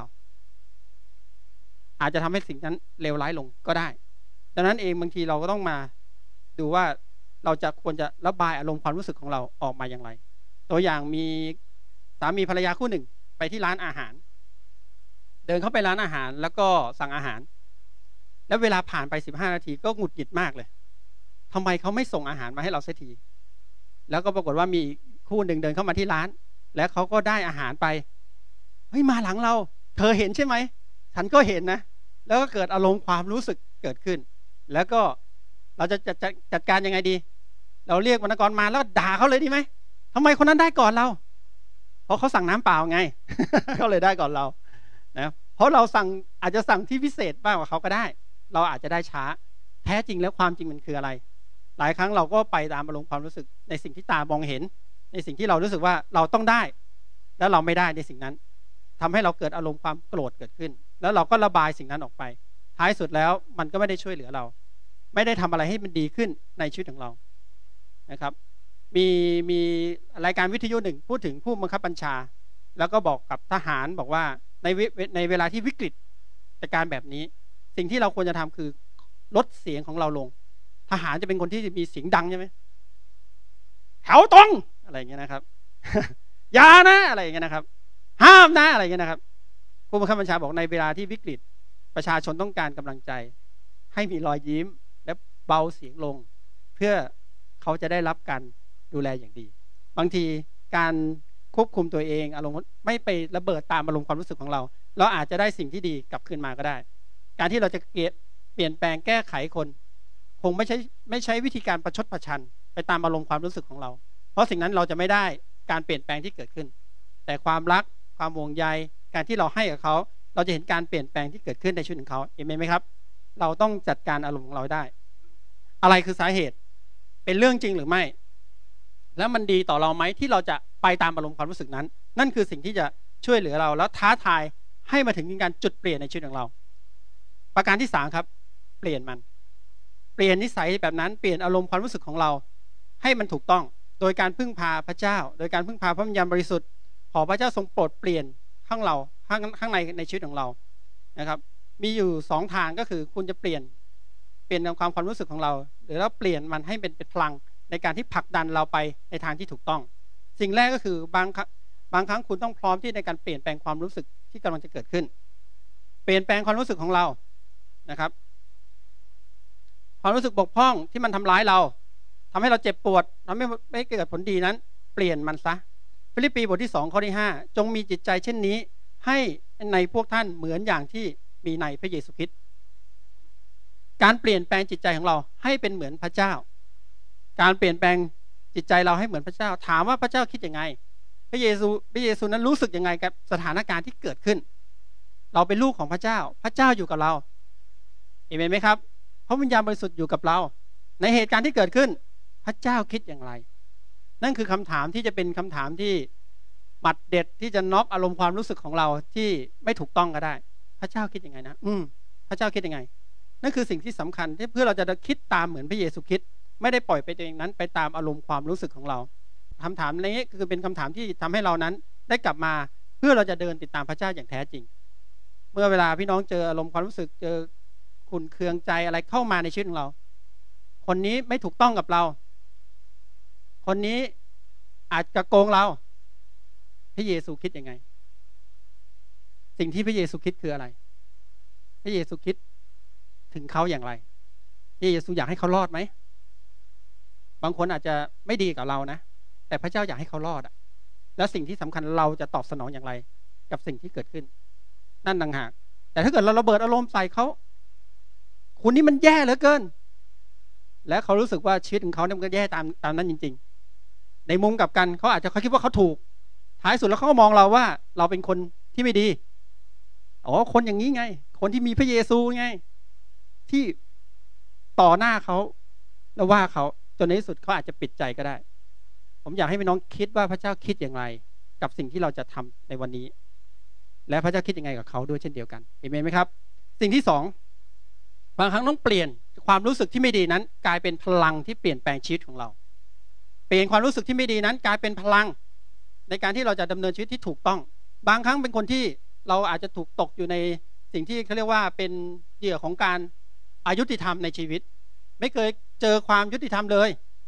อาจจะทำให้สิ่งนั้นเลวร้ายลงก็ได้ดังนั้นเองบางทีเราก็ต้องมาดูว่าเราจะควรจะระบายอารมณ์ความรู้สึกของเราออกมาอย่างไรตัวอย่างมีสามีภรรยาคู่หนึ่งไปที่ร้านอาหารเดินเข้าไปร้านอาหารแล้วก็สั่งอาหารแล้วเวลาผ่านไป15 นาทีก็หงุดหงิดมากเลยทำไมเขาไม่ส่งอาหารมาให้เราเสียทีแล้วก็ปรากฏว่ามีคู่หนึ่งเดินเข้ามาที่ร้านแล้วเขาก็ได้อาหารไปเฮ้ยมาหลังเราเธอเห็นใช่ไหมฉันก็เห็นนะแล้วก็เกิดอารมณ์ความรู้สึกเกิดขึ้นแล้วก็เราจะจัดการยังไงดีเราเรียกวรรณกรมาแล้วด่าเขาเลยดีไหมทำไมคนนั้นได้ก่อนเราเพราะเขาสั่งน้ำเปล่าไง เขาเลยได้ก่อนเรานะเพราะเราสั่งอาจจะสั่งที่พิเศษมากกว่าเขาก็ได้เราอาจจะได้ช้าแท้จริงแล้วความจริงมันคืออะไรหลายครั้งเราก็ไปตามอารมณ์ความรู้สึกในสิ่งที่ตามองเห็นในสิ่งที่เรารู้สึกว่าเราต้องได้แล้วเราไม่ได้ในสิ่งนั้นทำให้เราเกิดอารมณ์ความโกรธเกิดขึ้นแล้วเราก็ระบายสิ่งนั้นออกไปท้ายสุดแล้วมันก็ไม่ได้ช่วยเหลือเราไม่ได้ทำอะไรให้มันดีขึ้นในชีวิตของเรานะครับมีรายการวิทยุหนึ่งพูดถึงผู้บังคับบัญชาแล้วก็บอกกับทหารบอกว่าในเวลาที่วิกฤตการแบบนี้สิ่งที่เราควรจะทำคือลดเสียงของเราลงทหารจะเป็นคนที่มีเสียงดังใช่ไหมแถวตรงอะไรอย่างเงี้ยนะครับ อย่านะอะไรอย่างเงี้ยนะครับห้ามนะอะไรอย่างเงี้ยนะครับผู้บังคับบัญชาบอกในเวลาที่วิกฤตประชาชนต้องการกำลังใจให้มีรอยยิ้มและเบาเสียงลงเพื่อเขาจะได้รับการดูแลอย่างดีบางทีการควบคุมตัวเองอารมณ์ไม่ไประเบิดตามอารมณ์ความรู้สึกของเราเราอาจจะได้สิ่งที่ดีกลับคืนมาก็ได้การที่เราจะเปลี่ยนแปลงแก้ไขคนคงไม่ใช้วิธีการประชดประชันไปตามอารมณ์ความรู้สึกของเราเพราะสิ่งนั้นเราจะไม่ได้การเปลี่ยนแปลงที่เกิดขึ้นแต่ความรักความห่วงใยการที่เราให้กับเขาเราจะเห็นการเปลี่ยนแปลงที่เกิดขึ้นในชีวิตของเขาเห็นไหมครับเราต้องจัดการอารมณ์ของเราได้อะไรคือสาเหตุเป็นเรื่องจริงหรือไม่แล้วมันดีต่อเราไหมที่เราจะไปตามอารมณ์ความรู้สึกนั้นนั่นคือสิ่งที่จะช่วยเหลือเราแล้วท้าทายให้มาถึงการจุดเปลี่ยนในชีวิตของเราประการที่3ครับเปลี่ยนนิสัยแบบนั้นเปลี่ยนอารมณ์ความรู้สึกของเราให้มันถูกต้องโดยการพึ่งพาพระเจ้าโดยการพึ่งพาพระวิญญาณบริสุทธิ์ขอพระเจ้าทรงโปรดเปลี่ยนข้างในชีวิตของเรานะครับมีอยู่2ทางก็คือคุณจะเปลี่ยนความรู้สึกของเราหรือเราเปลี่ยนมันให้เป็นพลังในการที่ผลักดันเราไปในทางที่ถูกต้องสิ่งแรกก็คือบางครั้งคุณต้องพร้อมที่ในการเปลี่ยนแปลงความรู้สึกที่กำลังจะเกิดขึ้นเปลี่ยนแปลงความรู้สึกของเรานะครับความรู้สึกบกพร่องที่มันทำร้ายเราทำให้เราเจ็บปวดทำให้ไม่เกิดผลดีนั้นเปลี่ยนมันซะฟิลิปปีบทที่2ข้อที่5จงมีจิตใจเช่นนี้ให้ในพวกท่านเหมือนอย่างที่มีในพระเยซูคริสต์การเปลี่ยนแปลงจิตใจของเราให้เป็นเหมือนพระเจ้าการเปลี่ยนแปลงจิตใจเราให้เหมือนพระเจ้าถามว่าพระเจ้าคิดยังไงพระเยซูนั้นรู้สึกยังไงกับสถานการณ์ที่เกิดขึ้นเราเป็นลูกของพระเจ้าอยู่กับเราเห็นไหมครับพระวิญญาณบริสุทธิ์อยู่กับเราในเหตุการณ์ที่เกิดขึ้นพระเจ้าคิดอย่างไรนั่นคือคำถามที่จะเป็นคำถามที่หมัดเด็ดที่จะน็อกอารมณ์ความรู้สึกของเราที่ไม่ถูกต้องก็ได้พระเจ้าคิดยังไงนะพระเจ้าคิดยังไงนั่นคือสิ่งที่สำคัญที่เพื่อเราจะคิดตามเหมือนพระเยซูคริสต์ไม่ได้ปล่อยไปตัวเองนั้นไปตามอารมณ์ความรู้สึกของเราคำถามนี้คือเป็นคำถามที่ทำให้เรานั้นได้กลับมาเพื่อเราจะเดินติดตามพระเจ้าอย่างแท้จริงเมื่อเวลาพี่น้องเจออารมณ์ความรู้สึกเจอขุ่นเคืองใจอะไรเข้ามาในชีวิตของเราคนนี้ไม่ถูกต้องกับเราคนนี้อาจจะโกงเราพระเยซูคิดยังไงสิ่งที่พระเยซูคิดคืออะไรพระเยซูคิดถึงเขาอย่างไรพระเยซูอยากให้เขารอดไหมบางคนอาจจะไม่ดีกับเรานะแต่พระเจ้าอยากให้เขารอดแล้วสิ่งที่สำคัญเราจะตอบสนองอย่างไรกับสิ่งที่เกิดขึ้นนั่นต่างหากแต่ถ้าเกิดเราระเบิดอารมณ์ใส่เขาคุณนี่มันแย่เหลือเกินและเขารู้สึกว่าชีวิตของเขาเนี่ยมันก็แย่ตามนั้นจริงๆในมุมกลับกันเขาอาจจะคิดว่าเขาถูกท้ายสุดแล้วเขาก็มองเราว่าเราเป็นคนที่ไม่ดีคนอย่างนี้ไงคนที่มีพระเยซูไงที่ต่อหน้าเขาแล้วว่าเขาจนในที่สุดเขาอาจจะปิดใจก็ได้ผมอยากให้พี่น้องคิดว่าพระเจ้าคิดอย่างไรกับสิ่งที่เราจะทำในวันนี้และพระเจ้าคิดยังไงกับเขาด้วยเช่นเดียวกันเห็นไหมครับสิ่งที่2บางครั้งต้องเปลี่ยนความรู้สึกที่ไม่ดีนั้นกลายเป็นพลังที่เปลี่ยนแปลงชีวิตของเราเปลี่ยนความรู้สึกที่ไม่ดีนั้นกลายเป็นพลังในการที่เราจะดำเนินชีวิตที่ถูกต้องบางครั้งเป็นคนที่เราอาจจะถูกตกอยู่ในสิ่งที่เขาเรียกว่าเป็นเหยื่อของการอายุติธรรมในชีวิตไม่เคยเจอความยุติธรรมเลย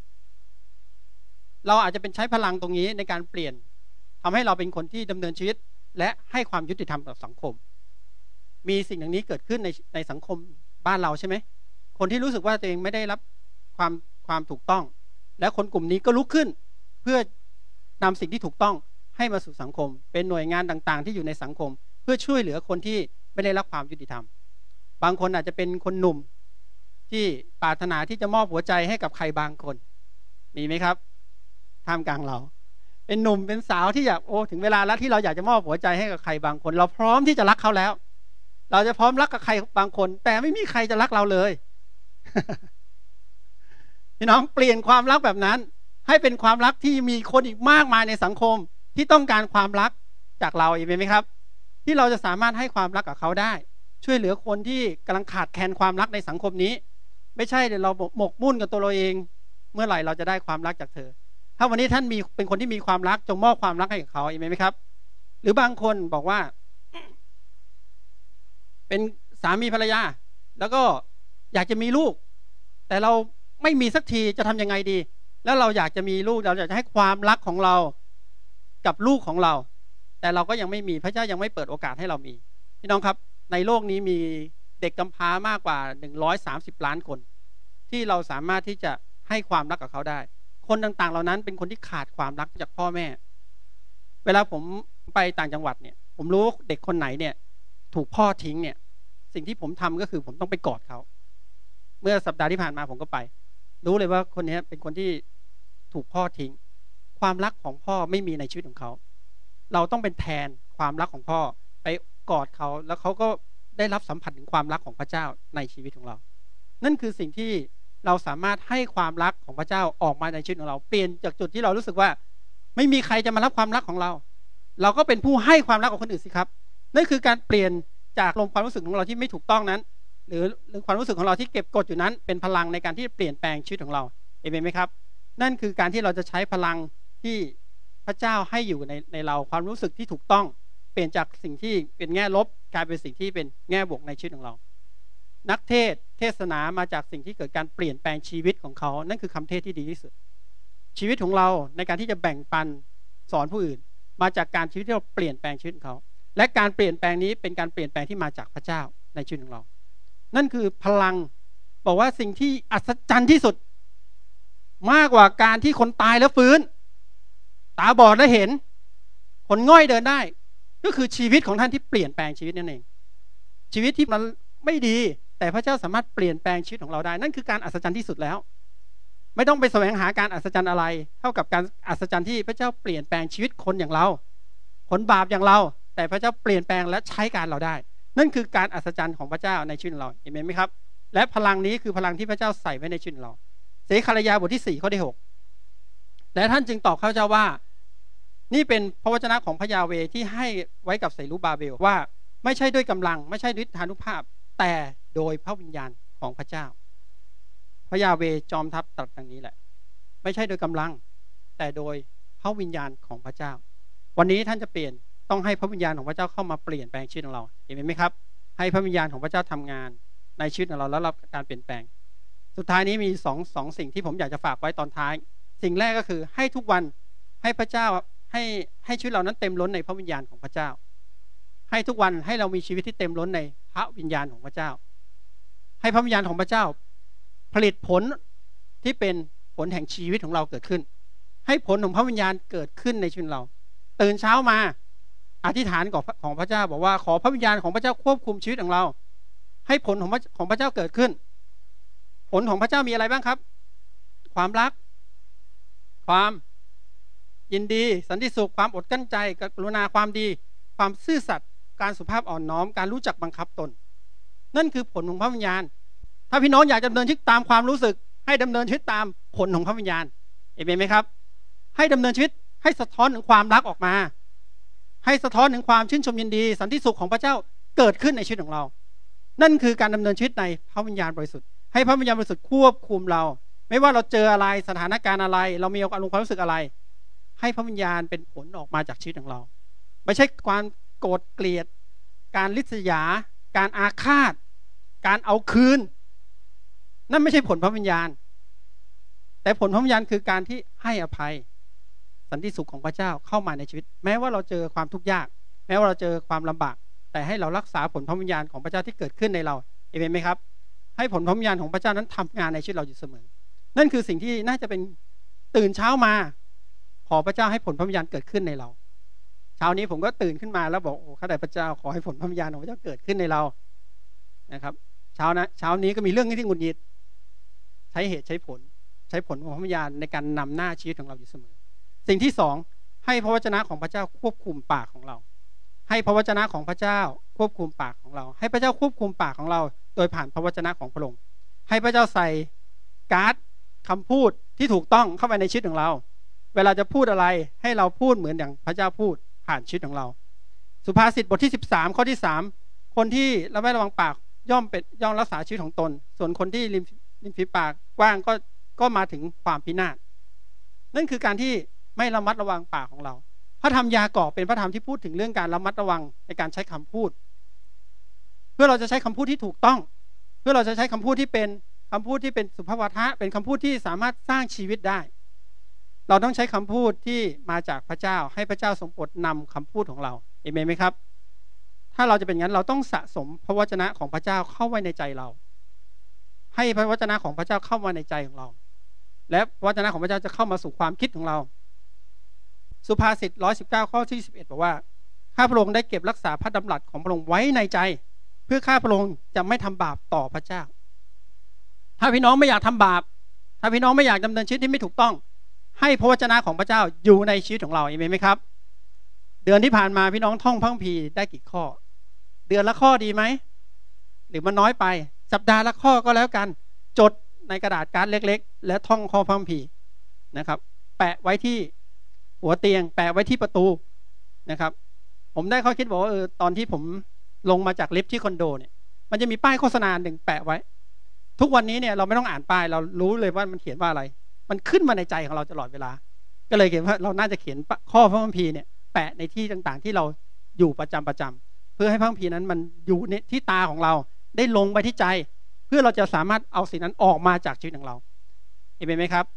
เราอาจจะเป็นใช้พลังตรงนี้ในการเปลี่ยนทำให้เราเป็นคนที่ดำเนินชีวิตและให้ความยุติธรรมกับสังคมมีสิ่งอย่างนี้เกิดขึ้นในสังคมบ้านเราใช่ไหมคนที่รู้สึกว่าตัวเองไม่ได้รับความถูกต้องและคนกลุ่มนี้ก็ลุกขึ้นเพื่อนำสิ่งที่ถูกต้องให้มาสู่สังคมเป็นหน่วยงานต่างๆที่อยู่ในสังคมเพื่อช่วยเหลือคนที่ไม่ได้รับความยุติธรรมบางคนอาจจะเป็นคนหนุ่มที่ปรารถนาที่จะมอบหัวใจให้กับใครบางคนมีไหมครับท่ามกลางเราเป็นหนุ่มเป็นสาวที่อยากถึงเวลาแล้วที่เราอยากจะมอบหัวใจให้กับใครบางคนเราพร้อมที่จะรักเขาแล้วเราจะพร้อมรักกับใครบางคนแต่ไม่มีใครจะรักเราเลย พี่น้องเปลี่ยนความรักแบบนั้นให้เป็นความรักที่มีคนอีกมากมายในสังคมที่ต้องการความรักจากเราอีกไหมครับที่เราจะสามารถให้ความรักกับเขาได้ช่วยเหลือคนที่กำลังขาดแคลนความรักในสังคมนี้ไม่ใช่เดี๋ยวเราหมกมุ่นกับตัวเราเองเมื่อไหร่เราจะได้ความรักจากเธอถ้าวันนี้ท่านเป็นคนที่มีความรักจงมอบความรักให้กับเขาอีกไหมครับหรือบางคนบอกว่าเป็นสามีภรรยาแล้วก็อยากจะมีลูกแต่เราไม่มีสักทีจะทำยังไงดีแล้วเราอยากจะมีลูกเราอยากจะให้ความรักของเรากับลูกของเราแต่เราก็ยังไม่มีพระเจ้ายังไม่เปิดโอกาสให้เรามีพี่น้องครับในโลกนี้มีเด็กกำพร้ามากกว่า130 ล้านคนที่เราสามารถที่จะให้ความรักกับเขาได้คนต่างๆเหล่านั้นเป็นคนที่ขาดความรักจากพ่อแม่เวลาผมไปต่างจังหวัดเนี่ยผมรู้เด็กคนไหนเนี่ยถูกพ่อทิ้งเนี่ยสิ่งที่ผมทำก็คือผมต้องไปกอดเขาเมื่อสัปดาห์ที่ผ่านมาผมก็ไปรู้เลยว่าคนนี้เป็นคนที่ถูกพ่อทิ้งความรักของพ่อไม่มีในชีวิตของเขาเราต้องเป็นแทนความรักของพ่อไปกอดเขาแล้วเขาก็ได้รับสัมผัสถึงความรักของพระเจ้าในชีวิตของเรานั่นคือสิ่งที่เราสามารถให้ความรักของพระเจ้าออกมาในชีวิตของเราเปลี่ยนจากจุดที่เรารู้สึกว่าไม่มีใครจะมารับความรักของเราเราก็เป็นผู้ให้ความรักกับคนอื่นสิครับนั่นคือการเปลี่ยนจากลมความรู้สึกของเราที่ไม่ถูกต้องนั้นหรือความรู้สึกของเราที่เก็บกดอยู่นั้นเป็นพลังในการที่เปลี่ยนแปลงชีวิตของเราเห็นไหมครับนั่นคือการที่เราจะใช้พลังที่พระเจ้าให้อยู่ในเราความรู้สึกที่ถูกต้องเปลี่ยนจากสิ่งที่เป็นแง่ลบกลายเป็นสิ่งที่เป็นแง่บวกในชีวิตของเรานักเทศนามาจากสิ่งที่เกิดการเปลี่ยนแปลงชีวิตของเขานั่นคือคำเทศที่ดีที่สุดชีวิตของเราในการที่จะแบ่งปันสอนผู้อื่นมาจากการชีวิตที่เราเปลี่ยนแปลงชีวิตของเขาและการเปลี่ยนแปลงนี้เป็นการเปลี่ยนแปลงที่มาจากพระเจ้าในชีวิตของเรานั่นคือพลังบอกว่าสิ่งที่อัศจรรย์ที่สุดมากกว่าการที่คนตายแล้วฟื้นตาบอดแล้วเห็นคนง่อยเดินได้ก็คือชีวิตของท่านที่เปลี่ยนแปลงชีวิตนั่นเองชีวิตที่มันไม่ดีแต่พระเจ้าสามารถเปลี่ยนแปลงชีวิตของเราได้นั่นคือการอัศจรรย์ที่สุดแล้วไม่ต้องไปแสวงหาการอัศจรรย์อะไรเท่ากับการอัศจรรย์ที่พระเจ้าเปลี่ยนแปลงชีวิตคนอย่างเราคนบาปอย่างเราแต่พระเจ้าเปลี่ยนแปลงและใช้การเราได้นั่นคือการอัศจรรย์ของพระเจ้าในชีวิตเราเห็นไหมครับและพลังนี้คือพลังที่พระเจ้าใส่ไว้ในชีวิตเราเสคารยาบทที่4ข้อที่6และท่านจึงตอบข้าพเจ้าว่านี่เป็นพระวจนะของพระยาเวห์ที่ให้ไว้กับเซรุบาเบลว่าไม่ใช่ด้วยกำลังไม่ใช่ด้วยฤทธานุภาพแต่โดยพระวิญญาณของพระเจ้าพระยาเวห์จอมทัพตรัสดังนี้แหละไม่ใช่โดยกำลังแต่โดยพระวิญญาณของพระเจ้าวันนี้ท่านจะเปลี่ยนต้องให้พระวิญญาณของพระเจ้าเข้ามาเปลี่ยนแปลงชีวิตของเราเห็นไหมครับให้พระวิญญาณของพระเจ้าทำงานในชีวิตของเราแล้วรับการเปลี่ยนแปลงสุดท้ายนี้มีสองสิ่งที่ผมอยากจะฝากไว้ตอนท้ายสิ่งแรกก็คือให้ทุกวันให้พระเจ้าให้ชีวิตเรานั้นเต็มล้นในพระวิญญาณของพระเจ้าให้ทุกวันให้เรามีชีวิตที่เต็มล้นในพระวิญญาณของพระเจ้าให้พระวิญญาณของพระเจ้าผลิตผลที่เป็นผลแห่งชีวิตของเราเกิดขึ้นให้ผลของพระวิญญาณเกิดขึ้นในชีวิตเราตื่นเช้ามาอธิษฐานของพระเจ้าบอกว่าขอพระวิญญาณของพระเจ้าควบคุมชีวิตของเราให้ผลของพระเจ้าเกิดขึ้นผลของพระเจ้ามีอะไรบ้างครับความรักความยินดีสันติสุขความอดกลั้นใจกรุณาความดีความซื่อสัตย์การสุภาพอ่อนน้อมการรู้จักบังคับตนนั่นคือผลของพระวิญญาณถ้าพี่น้องอยากดำเนินชีวิตตามความรู้สึกให้ดำเนินชีวิตตามผลของพระวิญญาณเห็นไหมครับให้ดำเนินชีวิตให้สะท้อนถึงความรักออกมาให้สะท้อนถึงความชื่นชมยินดีสันติสุขของพระเจ้าเกิดขึ้นในชีวิตของเรานั่นคือการดำเนินชีวิตในพระวิญญาณบริสุทธิ์ให้พระวิญญาณบริสุทธิ์ควบคุมเราไม่ว่าเราเจออะไรสถานการณ์อะไรเรามีอารมณ์ความรู้สึกอะไรให้พระวิญญาณเป็นผลออกมาจากชีวิตของเราไม่ใช่ความโกรธเกลียดการริษยาการอาฆาตการเอาคืนนั่นไม่ใช่ผลพระวิญญาณแต่ผลพระวิญญาณคือการที่ให้อภัยสันติสุขของพระเจ้าเข้ามาในชีวิตแม้ว่าเราเจอความทุกข์ยากแม้ว่าเราเจอความลำบากแต่ให้เรารักษาผลพระวิญญาณของพระเจ้าที่เกิดขึ้นในเราเอเมนไหมครับให้ผลพระวิญญาณของพระเจ้านั้นทำงานในชีวิตเราอยู่เสมอนั่นคือสิ่งที่น่าจะเป็นตื่นเช้ามาขอพระเจ้าให้ผลพระวิญญาณเกิดขึ้นในเราเช้านี้ผมก็ตื่นขึ้นมาแล้วบอกโอ้ข้าแต่พระเจ้าขอให้ผลพระวิญญาณของพระเจ้าเกิดขึ้นในเรานะครับเช้านี้ก็มีเรื่องที่หงุดหงิดใช้เหตุใช้ผลของพระวิญญาณในการนำหน้าชีวิตของเราอยู่เสมอสิ่งที่สองให้พระวจนะของพระเจ้าควบคุมปากของเราให้พระวจนะของพระเจ้าควบคุมปากของเราให้พระเจ้าควบคุมปากของเราโดยผ่านพระวจนะของพระองค์ให้พระเจ้าใส่การ์ดคำพูดที่ถูกต้องเข้าไปในชีวิตของเราเวลาจะพูดอะไรให้เราพูดเหมือนอย่างพระเจ้าพูดผ่านชีวิตของเราสุภาษิตบทที่13ข้อที่3คนที่ระมัดระวังปากย่อมรักษาชีวิตของตนส่วนคนที่ริมฝีปากกว้างก็มาถึงความพินาศนั่นคือการที่ไม่ระมัดระวังปากของเราพระธรรมยากอบเป็นพระธรรมที่พูดถึงเรื่องการระมัดระวังในการใช้คำพูดเพื่อเราจะใช้คำพูดที่ถูกต้องเพื่อเราจะใช้คำพูดที่เป็นคำพูดที่เป็นสุภาพวาทะเป็นคำพูดที่สามารถสร้างชีวิตได้เราต้องใช้คำพูดที่มาจากพระเจ้าให้พระเจ้าทรงโปรดนำคำพูดของเราเอเมนไหมครับถ้าเราจะเป็นงั้นเราต้องสะสมพระวจนะของพระเจ้าเข้าไว้ในใจเราให้พระวจนะของพระเจ้าเข้ามาในใจของเราและพระวจนะของพระเจ้าจะเข้ามาสู่ความคิดของเราสุภาษิต119ข้อที่11บอกว่าข้าพระองค์ได้เก็บรักษาพระดำรัสของพระองค์ไว้ในใจเพื่อข้าพระองค์จะไม่ทำบาปต่อพระเจ้าถ้าพี่น้องไม่อยากทำบาปถ้าพี่น้องไม่อยากดำเนินชีวิตที่ไม่ถูกต้องให้พระวจนะของพระเจ้าอยู่ในชีวิตของเราเอเมนไหมครับเดือนที่ผ่านมาพี่น้องท่องพระคัมภีร์ได้กี่ข้อเดือนละข้อดีไหมหรือมันน้อยไปสัปดาห์ละข้อก็แล้วกันจดในกระดาษการ์ดเล็กๆและท่องข้อพระคัมภีร์นะครับแปะไว้ที่หัวเตียงแปะไว้ที่ประตูนะครับผมได้ข้อคิดบอกว่าตอนที่ผมลงมาจากลิฟท์ที่คอนโดเนี่ยมันจะมีป้ายโฆษณาหนึ่งแปะไว้ทุกวันนี้เนี่ยเราไม่ต้องอ่านป้ายเรารู้เลยว่ามันเขียนว่าอะไรมันขึ้นมาในใจของเราตลอดเวลาก็เลยเขียนว่าเราน่าจะเขียนข้อพระคัมภีร์เนี่ยแปะในที่ต่างๆที่เราอยู่ประจำเพื่อให้พระคัมภีร์นั้นมันอยู่ในที่ตาของเราได้ลงไปที่ใจเพื่อเราจะสามารถเอาสิ่งนั้นออกมาจากชีวิตของเราเห็นไหมครับ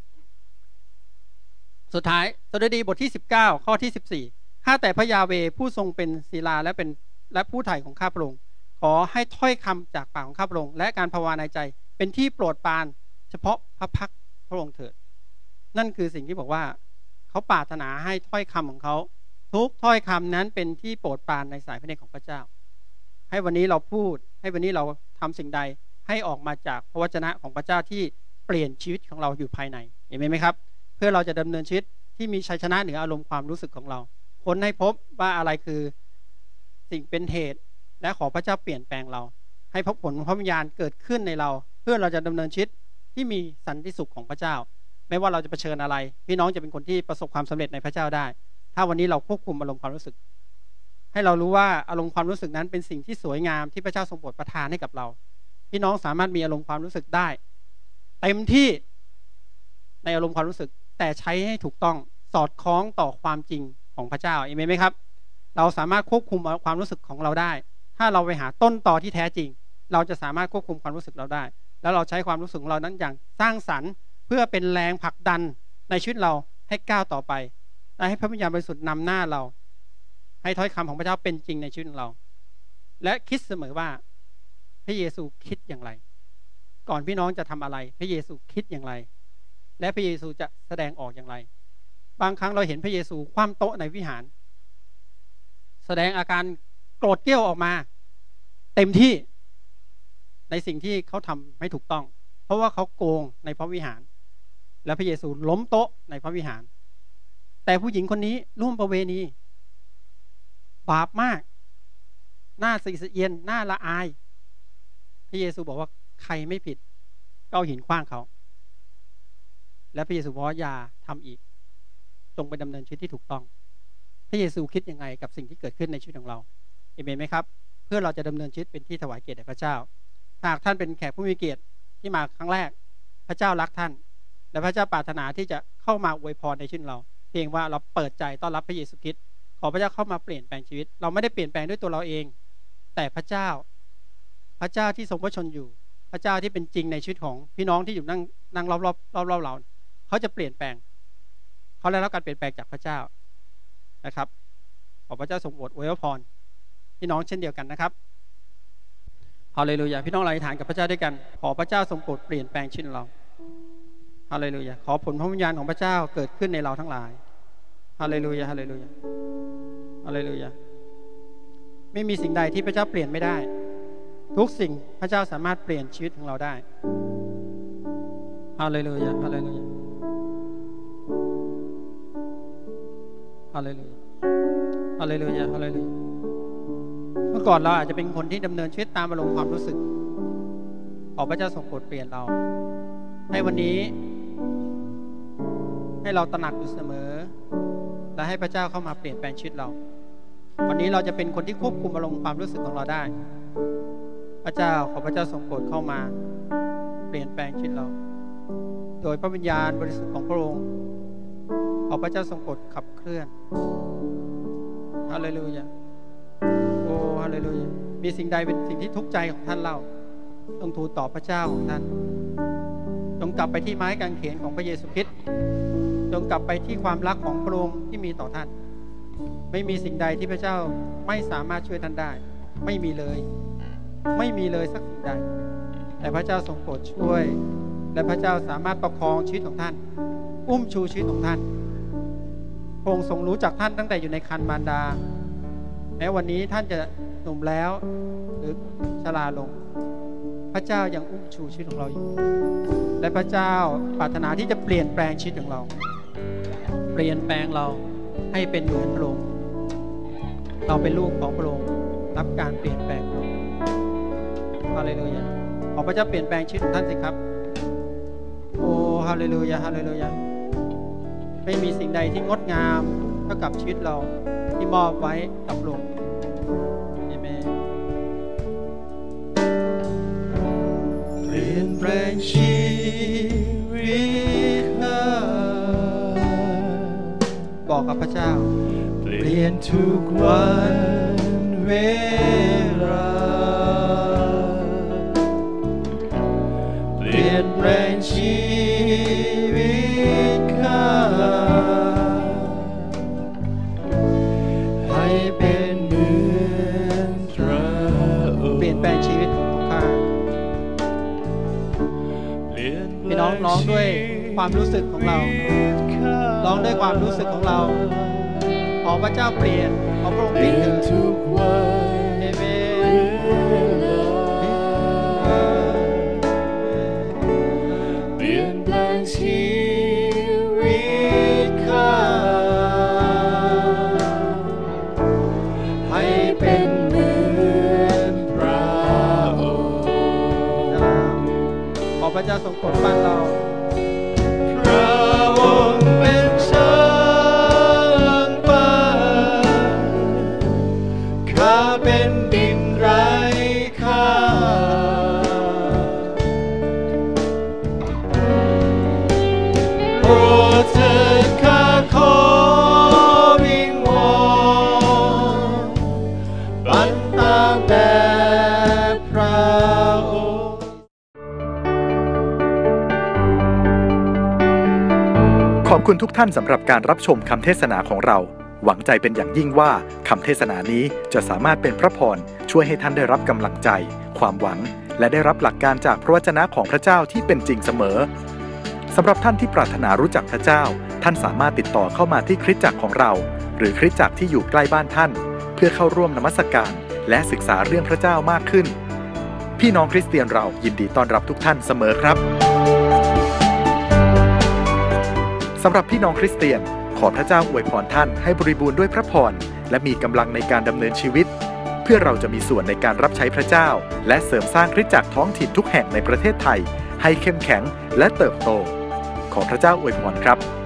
สุดท้ายสดุดีบทที่19ข้อที่14ข้าแต่พระยาเวห์ผู้ทรงเป็นศิลาและผู้ไถ่ของข้าพระองค์ขอให้ถ้อยคำจากปากของข้าพระองค์และการภาวนาในใจเป็นที่โปรดปรานเฉพาะพระพักพระองค์เถิดนั่นคือสิ่งที่บอกว่าเขาปรารถนาให้ถ้อยคำของเขาทุกถ้อยคำนั้นเป็นที่โปรดปรานในสายพระเนตรของพระเจ้าให้วันนี้เราพูดให้วันนี้เราทำสิ่งใดให้ออกมาจากพระวจนะของพระเจ้าที่เปลี่ยนชีวิตของเราอยู่ภายในเห็นไหมครับเพื่อเราจะดำเนินชีวิตที่มีชัยชนะเหนืออารมณ์ความรู้สึกของเราค้นให้พบว่าอะไรคือสิ่งเป็นเหตุและขอพระเจ้าเปลี่ยนแปลงเราให้ผลของพระวิญญาณเกิดขึ้นในเราเพื่อเราจะดำเนินชีวิตที่มีสันติสุขของพระเจ้าไม่ว่าเราจะเผชิญอะไรพี่น้องจะเป็นคนที่ประสบความสำเร็จในพระเจ้าได้ถ้าวันนี้เราควบคุมอารมณ์ความรู้สึกให้เรารู้ว่าอารมณ์ความรู้สึกนั้นเป็นสิ่งที่สวยงามที่พระเจ้าทรงโปรดประทานให้กับเราพี่น้องสามารถมีอารมณ์ความรู้สึกได้เต็มที่ในอารมณ์ความรู้สึกแต่ใช้ให้ถูกต้องสอดคล้องต่อความจริงของพระเจ้าเอเมนไหมครับเราสามารถควบคุมความรู้สึกของเราได้ถ้าเราไปหาต้นตอที่แท้จริงเราจะสามารถควบคุมความรู้สึกเราได้แล้วเราใช้ความรู้สึกของเรานั้นอย่างสร้างสรรค์เพื่อเป็นแรงผลักดันในชีวิตเราให้ก้าวต่อไปและให้พระวิญญาณบริสุทธิ์นำหน้าเราให้ถ้อยคำของพระเจ้าเป็นจริงในชีวิตของเราและคิดเสมอว่าพระเยซูคิดอย่างไรก่อนพี่น้องจะทำอะไรพระเยซูคิดอย่างไรและพระเยซูจะแสดงออกอย่างไรบางครั้งเราเห็นพระเยซูคว่ำโต๊ะในวิหารแสดงอาการโกรธเกรี้ยวออกมาเต็มที่ในสิ่งที่เขาทำไม่ถูกต้องเพราะว่าเขาโกงในพระวิหารและพระเยซูล้มโต๊ะในพระวิหารแต่ผู้หญิงคนนี้ร่วมประเวณีบาปมากหน้าสีเอียนหน้าละอายพระเยซูบอกว่าใครไม่ผิดก็เอาหินขว้างเขาและพระเยซูบอกว่าอย่าทำอีกจงไปดำเนินชีวิตที่ถูกต้องพระเยซูคิดยังไงกับสิ่งที่เกิดขึ้นในชีวิตของเราเอเมนไหมครับเพื่อเราจะดำเนินชีวิตเป็นที่ถวายเกียรติแด่พระเจ้าหากท่านเป็นแขกผู้มีเกียรติที่มาครั้งแรกพระเจ้ารักท่านและพระเจ้าปรารถนาที่จะเข้ามาอวยพรในชีวิตเราเพียงว่าเราเปิดใจต้อนรับพระเยซูคริสต์ขอพระเจ้าเข้ามาเปลี่ยนแปลงชีวิตเราไม่ได้เปลี่ยนแปลงด้วยตัวเราเองแต่พระเจ้าที่ทรงพระชนอยู่พระเจ้าที่เป็นจริงในชีวิตของพี่น้องที่อยู่นั่งรอบเราเขาจะเปลี่ยนแปลงเขาได้รับการเปลี่ยนแปลงจากพระเจ้านะครับขอพระเจ้าทรงโปรดอวยพรพี่น้องเช่นเดียวกันนะครับฮาเลลูยาพี่น้องเราอธิษฐานกับพระเจ้าด้วยกันขอพระเจ้าทรงโปรดเปลี่ยนแปลงชีวิตเราฮาเลลูยาขอผลพระวิญญาณของพระเจ้าเกิดขึ้นในเราทั้งหลายฮาเลลูยาฮาเลลูยาฮาเลลูยาไม่มีสิ่งใดที่พระเจ้าเปลี่ยนไม่ได้ทุกสิ่งพระเจ้าสามารถเปลี่ยนชีวิตของเราได้ฮาเลลูยาฮาเลลูยาฮาเลลูยาฮาเลลูยาฮาเลลูยาเมื่อก่อนเราอาจจะเป็นคนที่ดำเนินชีวิตตามอารมณ์ความรู้สึกขอพระเจ้าทรงโปรดเปลี่ยนเราให้วันนี้ให้เราตระหนักอยู่เสมอและให้พระเจ้าเข้ามาเปลี่ยนแปลงชีวิตเราวันนี้เราจะเป็นคนที่ควบคุมอารมณ์ความรู้สึกของเราได้พระเจ้าขอพระเจ้าทรงโปรดเข้ามาเปลี่ยนแปลงชีวิตเราโดยพระวิญญาณบริสุทธิ์ของพระองค์ขอพระเจ้าทรงโปรดขับเคลื่อนฮาเลลูยาโอ้ฮาเลลูยามีสิ่งใดเป็นสิ่งที่ทุกข์ใจของท่านเล่าต้องทูลต่อพระเจ้าของท่านจงกลับไปที่ไม้กางเขนของพระเยซูคริสต์จงกลับไปที่ความรักของพระองค์ที่มีต่อท่านไม่มีสิ่งใดที่พระเจ้าไม่สามารถช่วยท่านได้ไม่มีเลยสักสิ่งใดแต่พระเจ้าทรงโปรดช่วยและพระเจ้าสามารถประคองชีวิตของท่านอุ้มชูชีวิตของท่านพระองค์ทรงรู้จักท่านตั้งแต่อยู่ในครรภ์มารดาแม้วันนี้ท่านจะหนุ่มแล้วหรือชราลงพระเจ้ายังอุ้มชูชีวิตของเราอยู่และพระเจ้าปรารถนาที่จะเปลี่ยนแปลงชีวิตของเราเปลี่ยนแปลงเราให้เป็นเหมือนพระองค์เราเป็นลูกของพระองค์รับการเปลี่ยนแปลงฮาเลลูยาขอพระเจ้าเปลี่ยนแปลงชีวิตของท่านสิครับโอ้ฮาเลลูยาฮาเลลูยาไม่มีสิ่งใดที่งดงามเท่ากับชีวิตเราที่มอบไว้กับพระองค์อาเมนเปลี่ยนแปลงชีวิตบอกกับพระเจ้าเปลี่ยนทุกวันเวลาเปลี่ยนแปลงชีวิตข้าให้เป็นเหมือนพระองค์เปลี่ยนแปลงชีวิตของข้าพี่น้องร้องด้วยความรู้สึกของเราร้องด้วยความรู้สึกของเราขอพระเจ้าเปลี่ยนขอพระองค์เปลี่ยนทุกวันเอเมนเปลี่ยนแปลงชีวิตข้าให้เป็นเหมือนพระองค์ขอพระเจ้าทรงโปรดบ้านเราพระองค์เป็นช้างป่าข้าเป็นดินไร้ค่าโปรดเถิดข้าขอวิงวอนปันตามแบบพระองค์ขอบคุณทุกท่านสำหรับการรับชมคำเทศนาของเราหวังใจเป็นอย่างยิ่งว่าคำเทศนานี้จะสามารถเป็นพระพรช่วยให้ท่านได้รับกำลังใจความหวังและได้รับหลักการจากพระวจนะของพระเจ้าที่เป็นจริงเสมอสำหรับท่านที่ปรารถนารู้จักพระเจ้าท่านสามารถติดต่อเข้ามาที่คริสตจักรของเราหรือคริสตจักรที่อยู่ใกล้บ้านท่านเพื่อเข้าร่วมนมัสการและศึกษาเรื่องพระเจ้ามากขึ้นพี่น้องคริสเตียนเรายินดีต้อนรับทุกท่านเสมอครับสำหรับพี่น้องคริสเตียนขอพระเจ้าอวยพรท่านให้บริบูรณ์ด้วยพระพรและมีกำลังในการดำเนินชีวิตเพื่อเราจะมีส่วนในการรับใช้พระเจ้าและเสริมสร้างคริสตจักรท้องถิ่นทุกแห่งในประเทศไทยให้เข้มแข็งและเติบโตขอพระเจ้าอวยพรครับ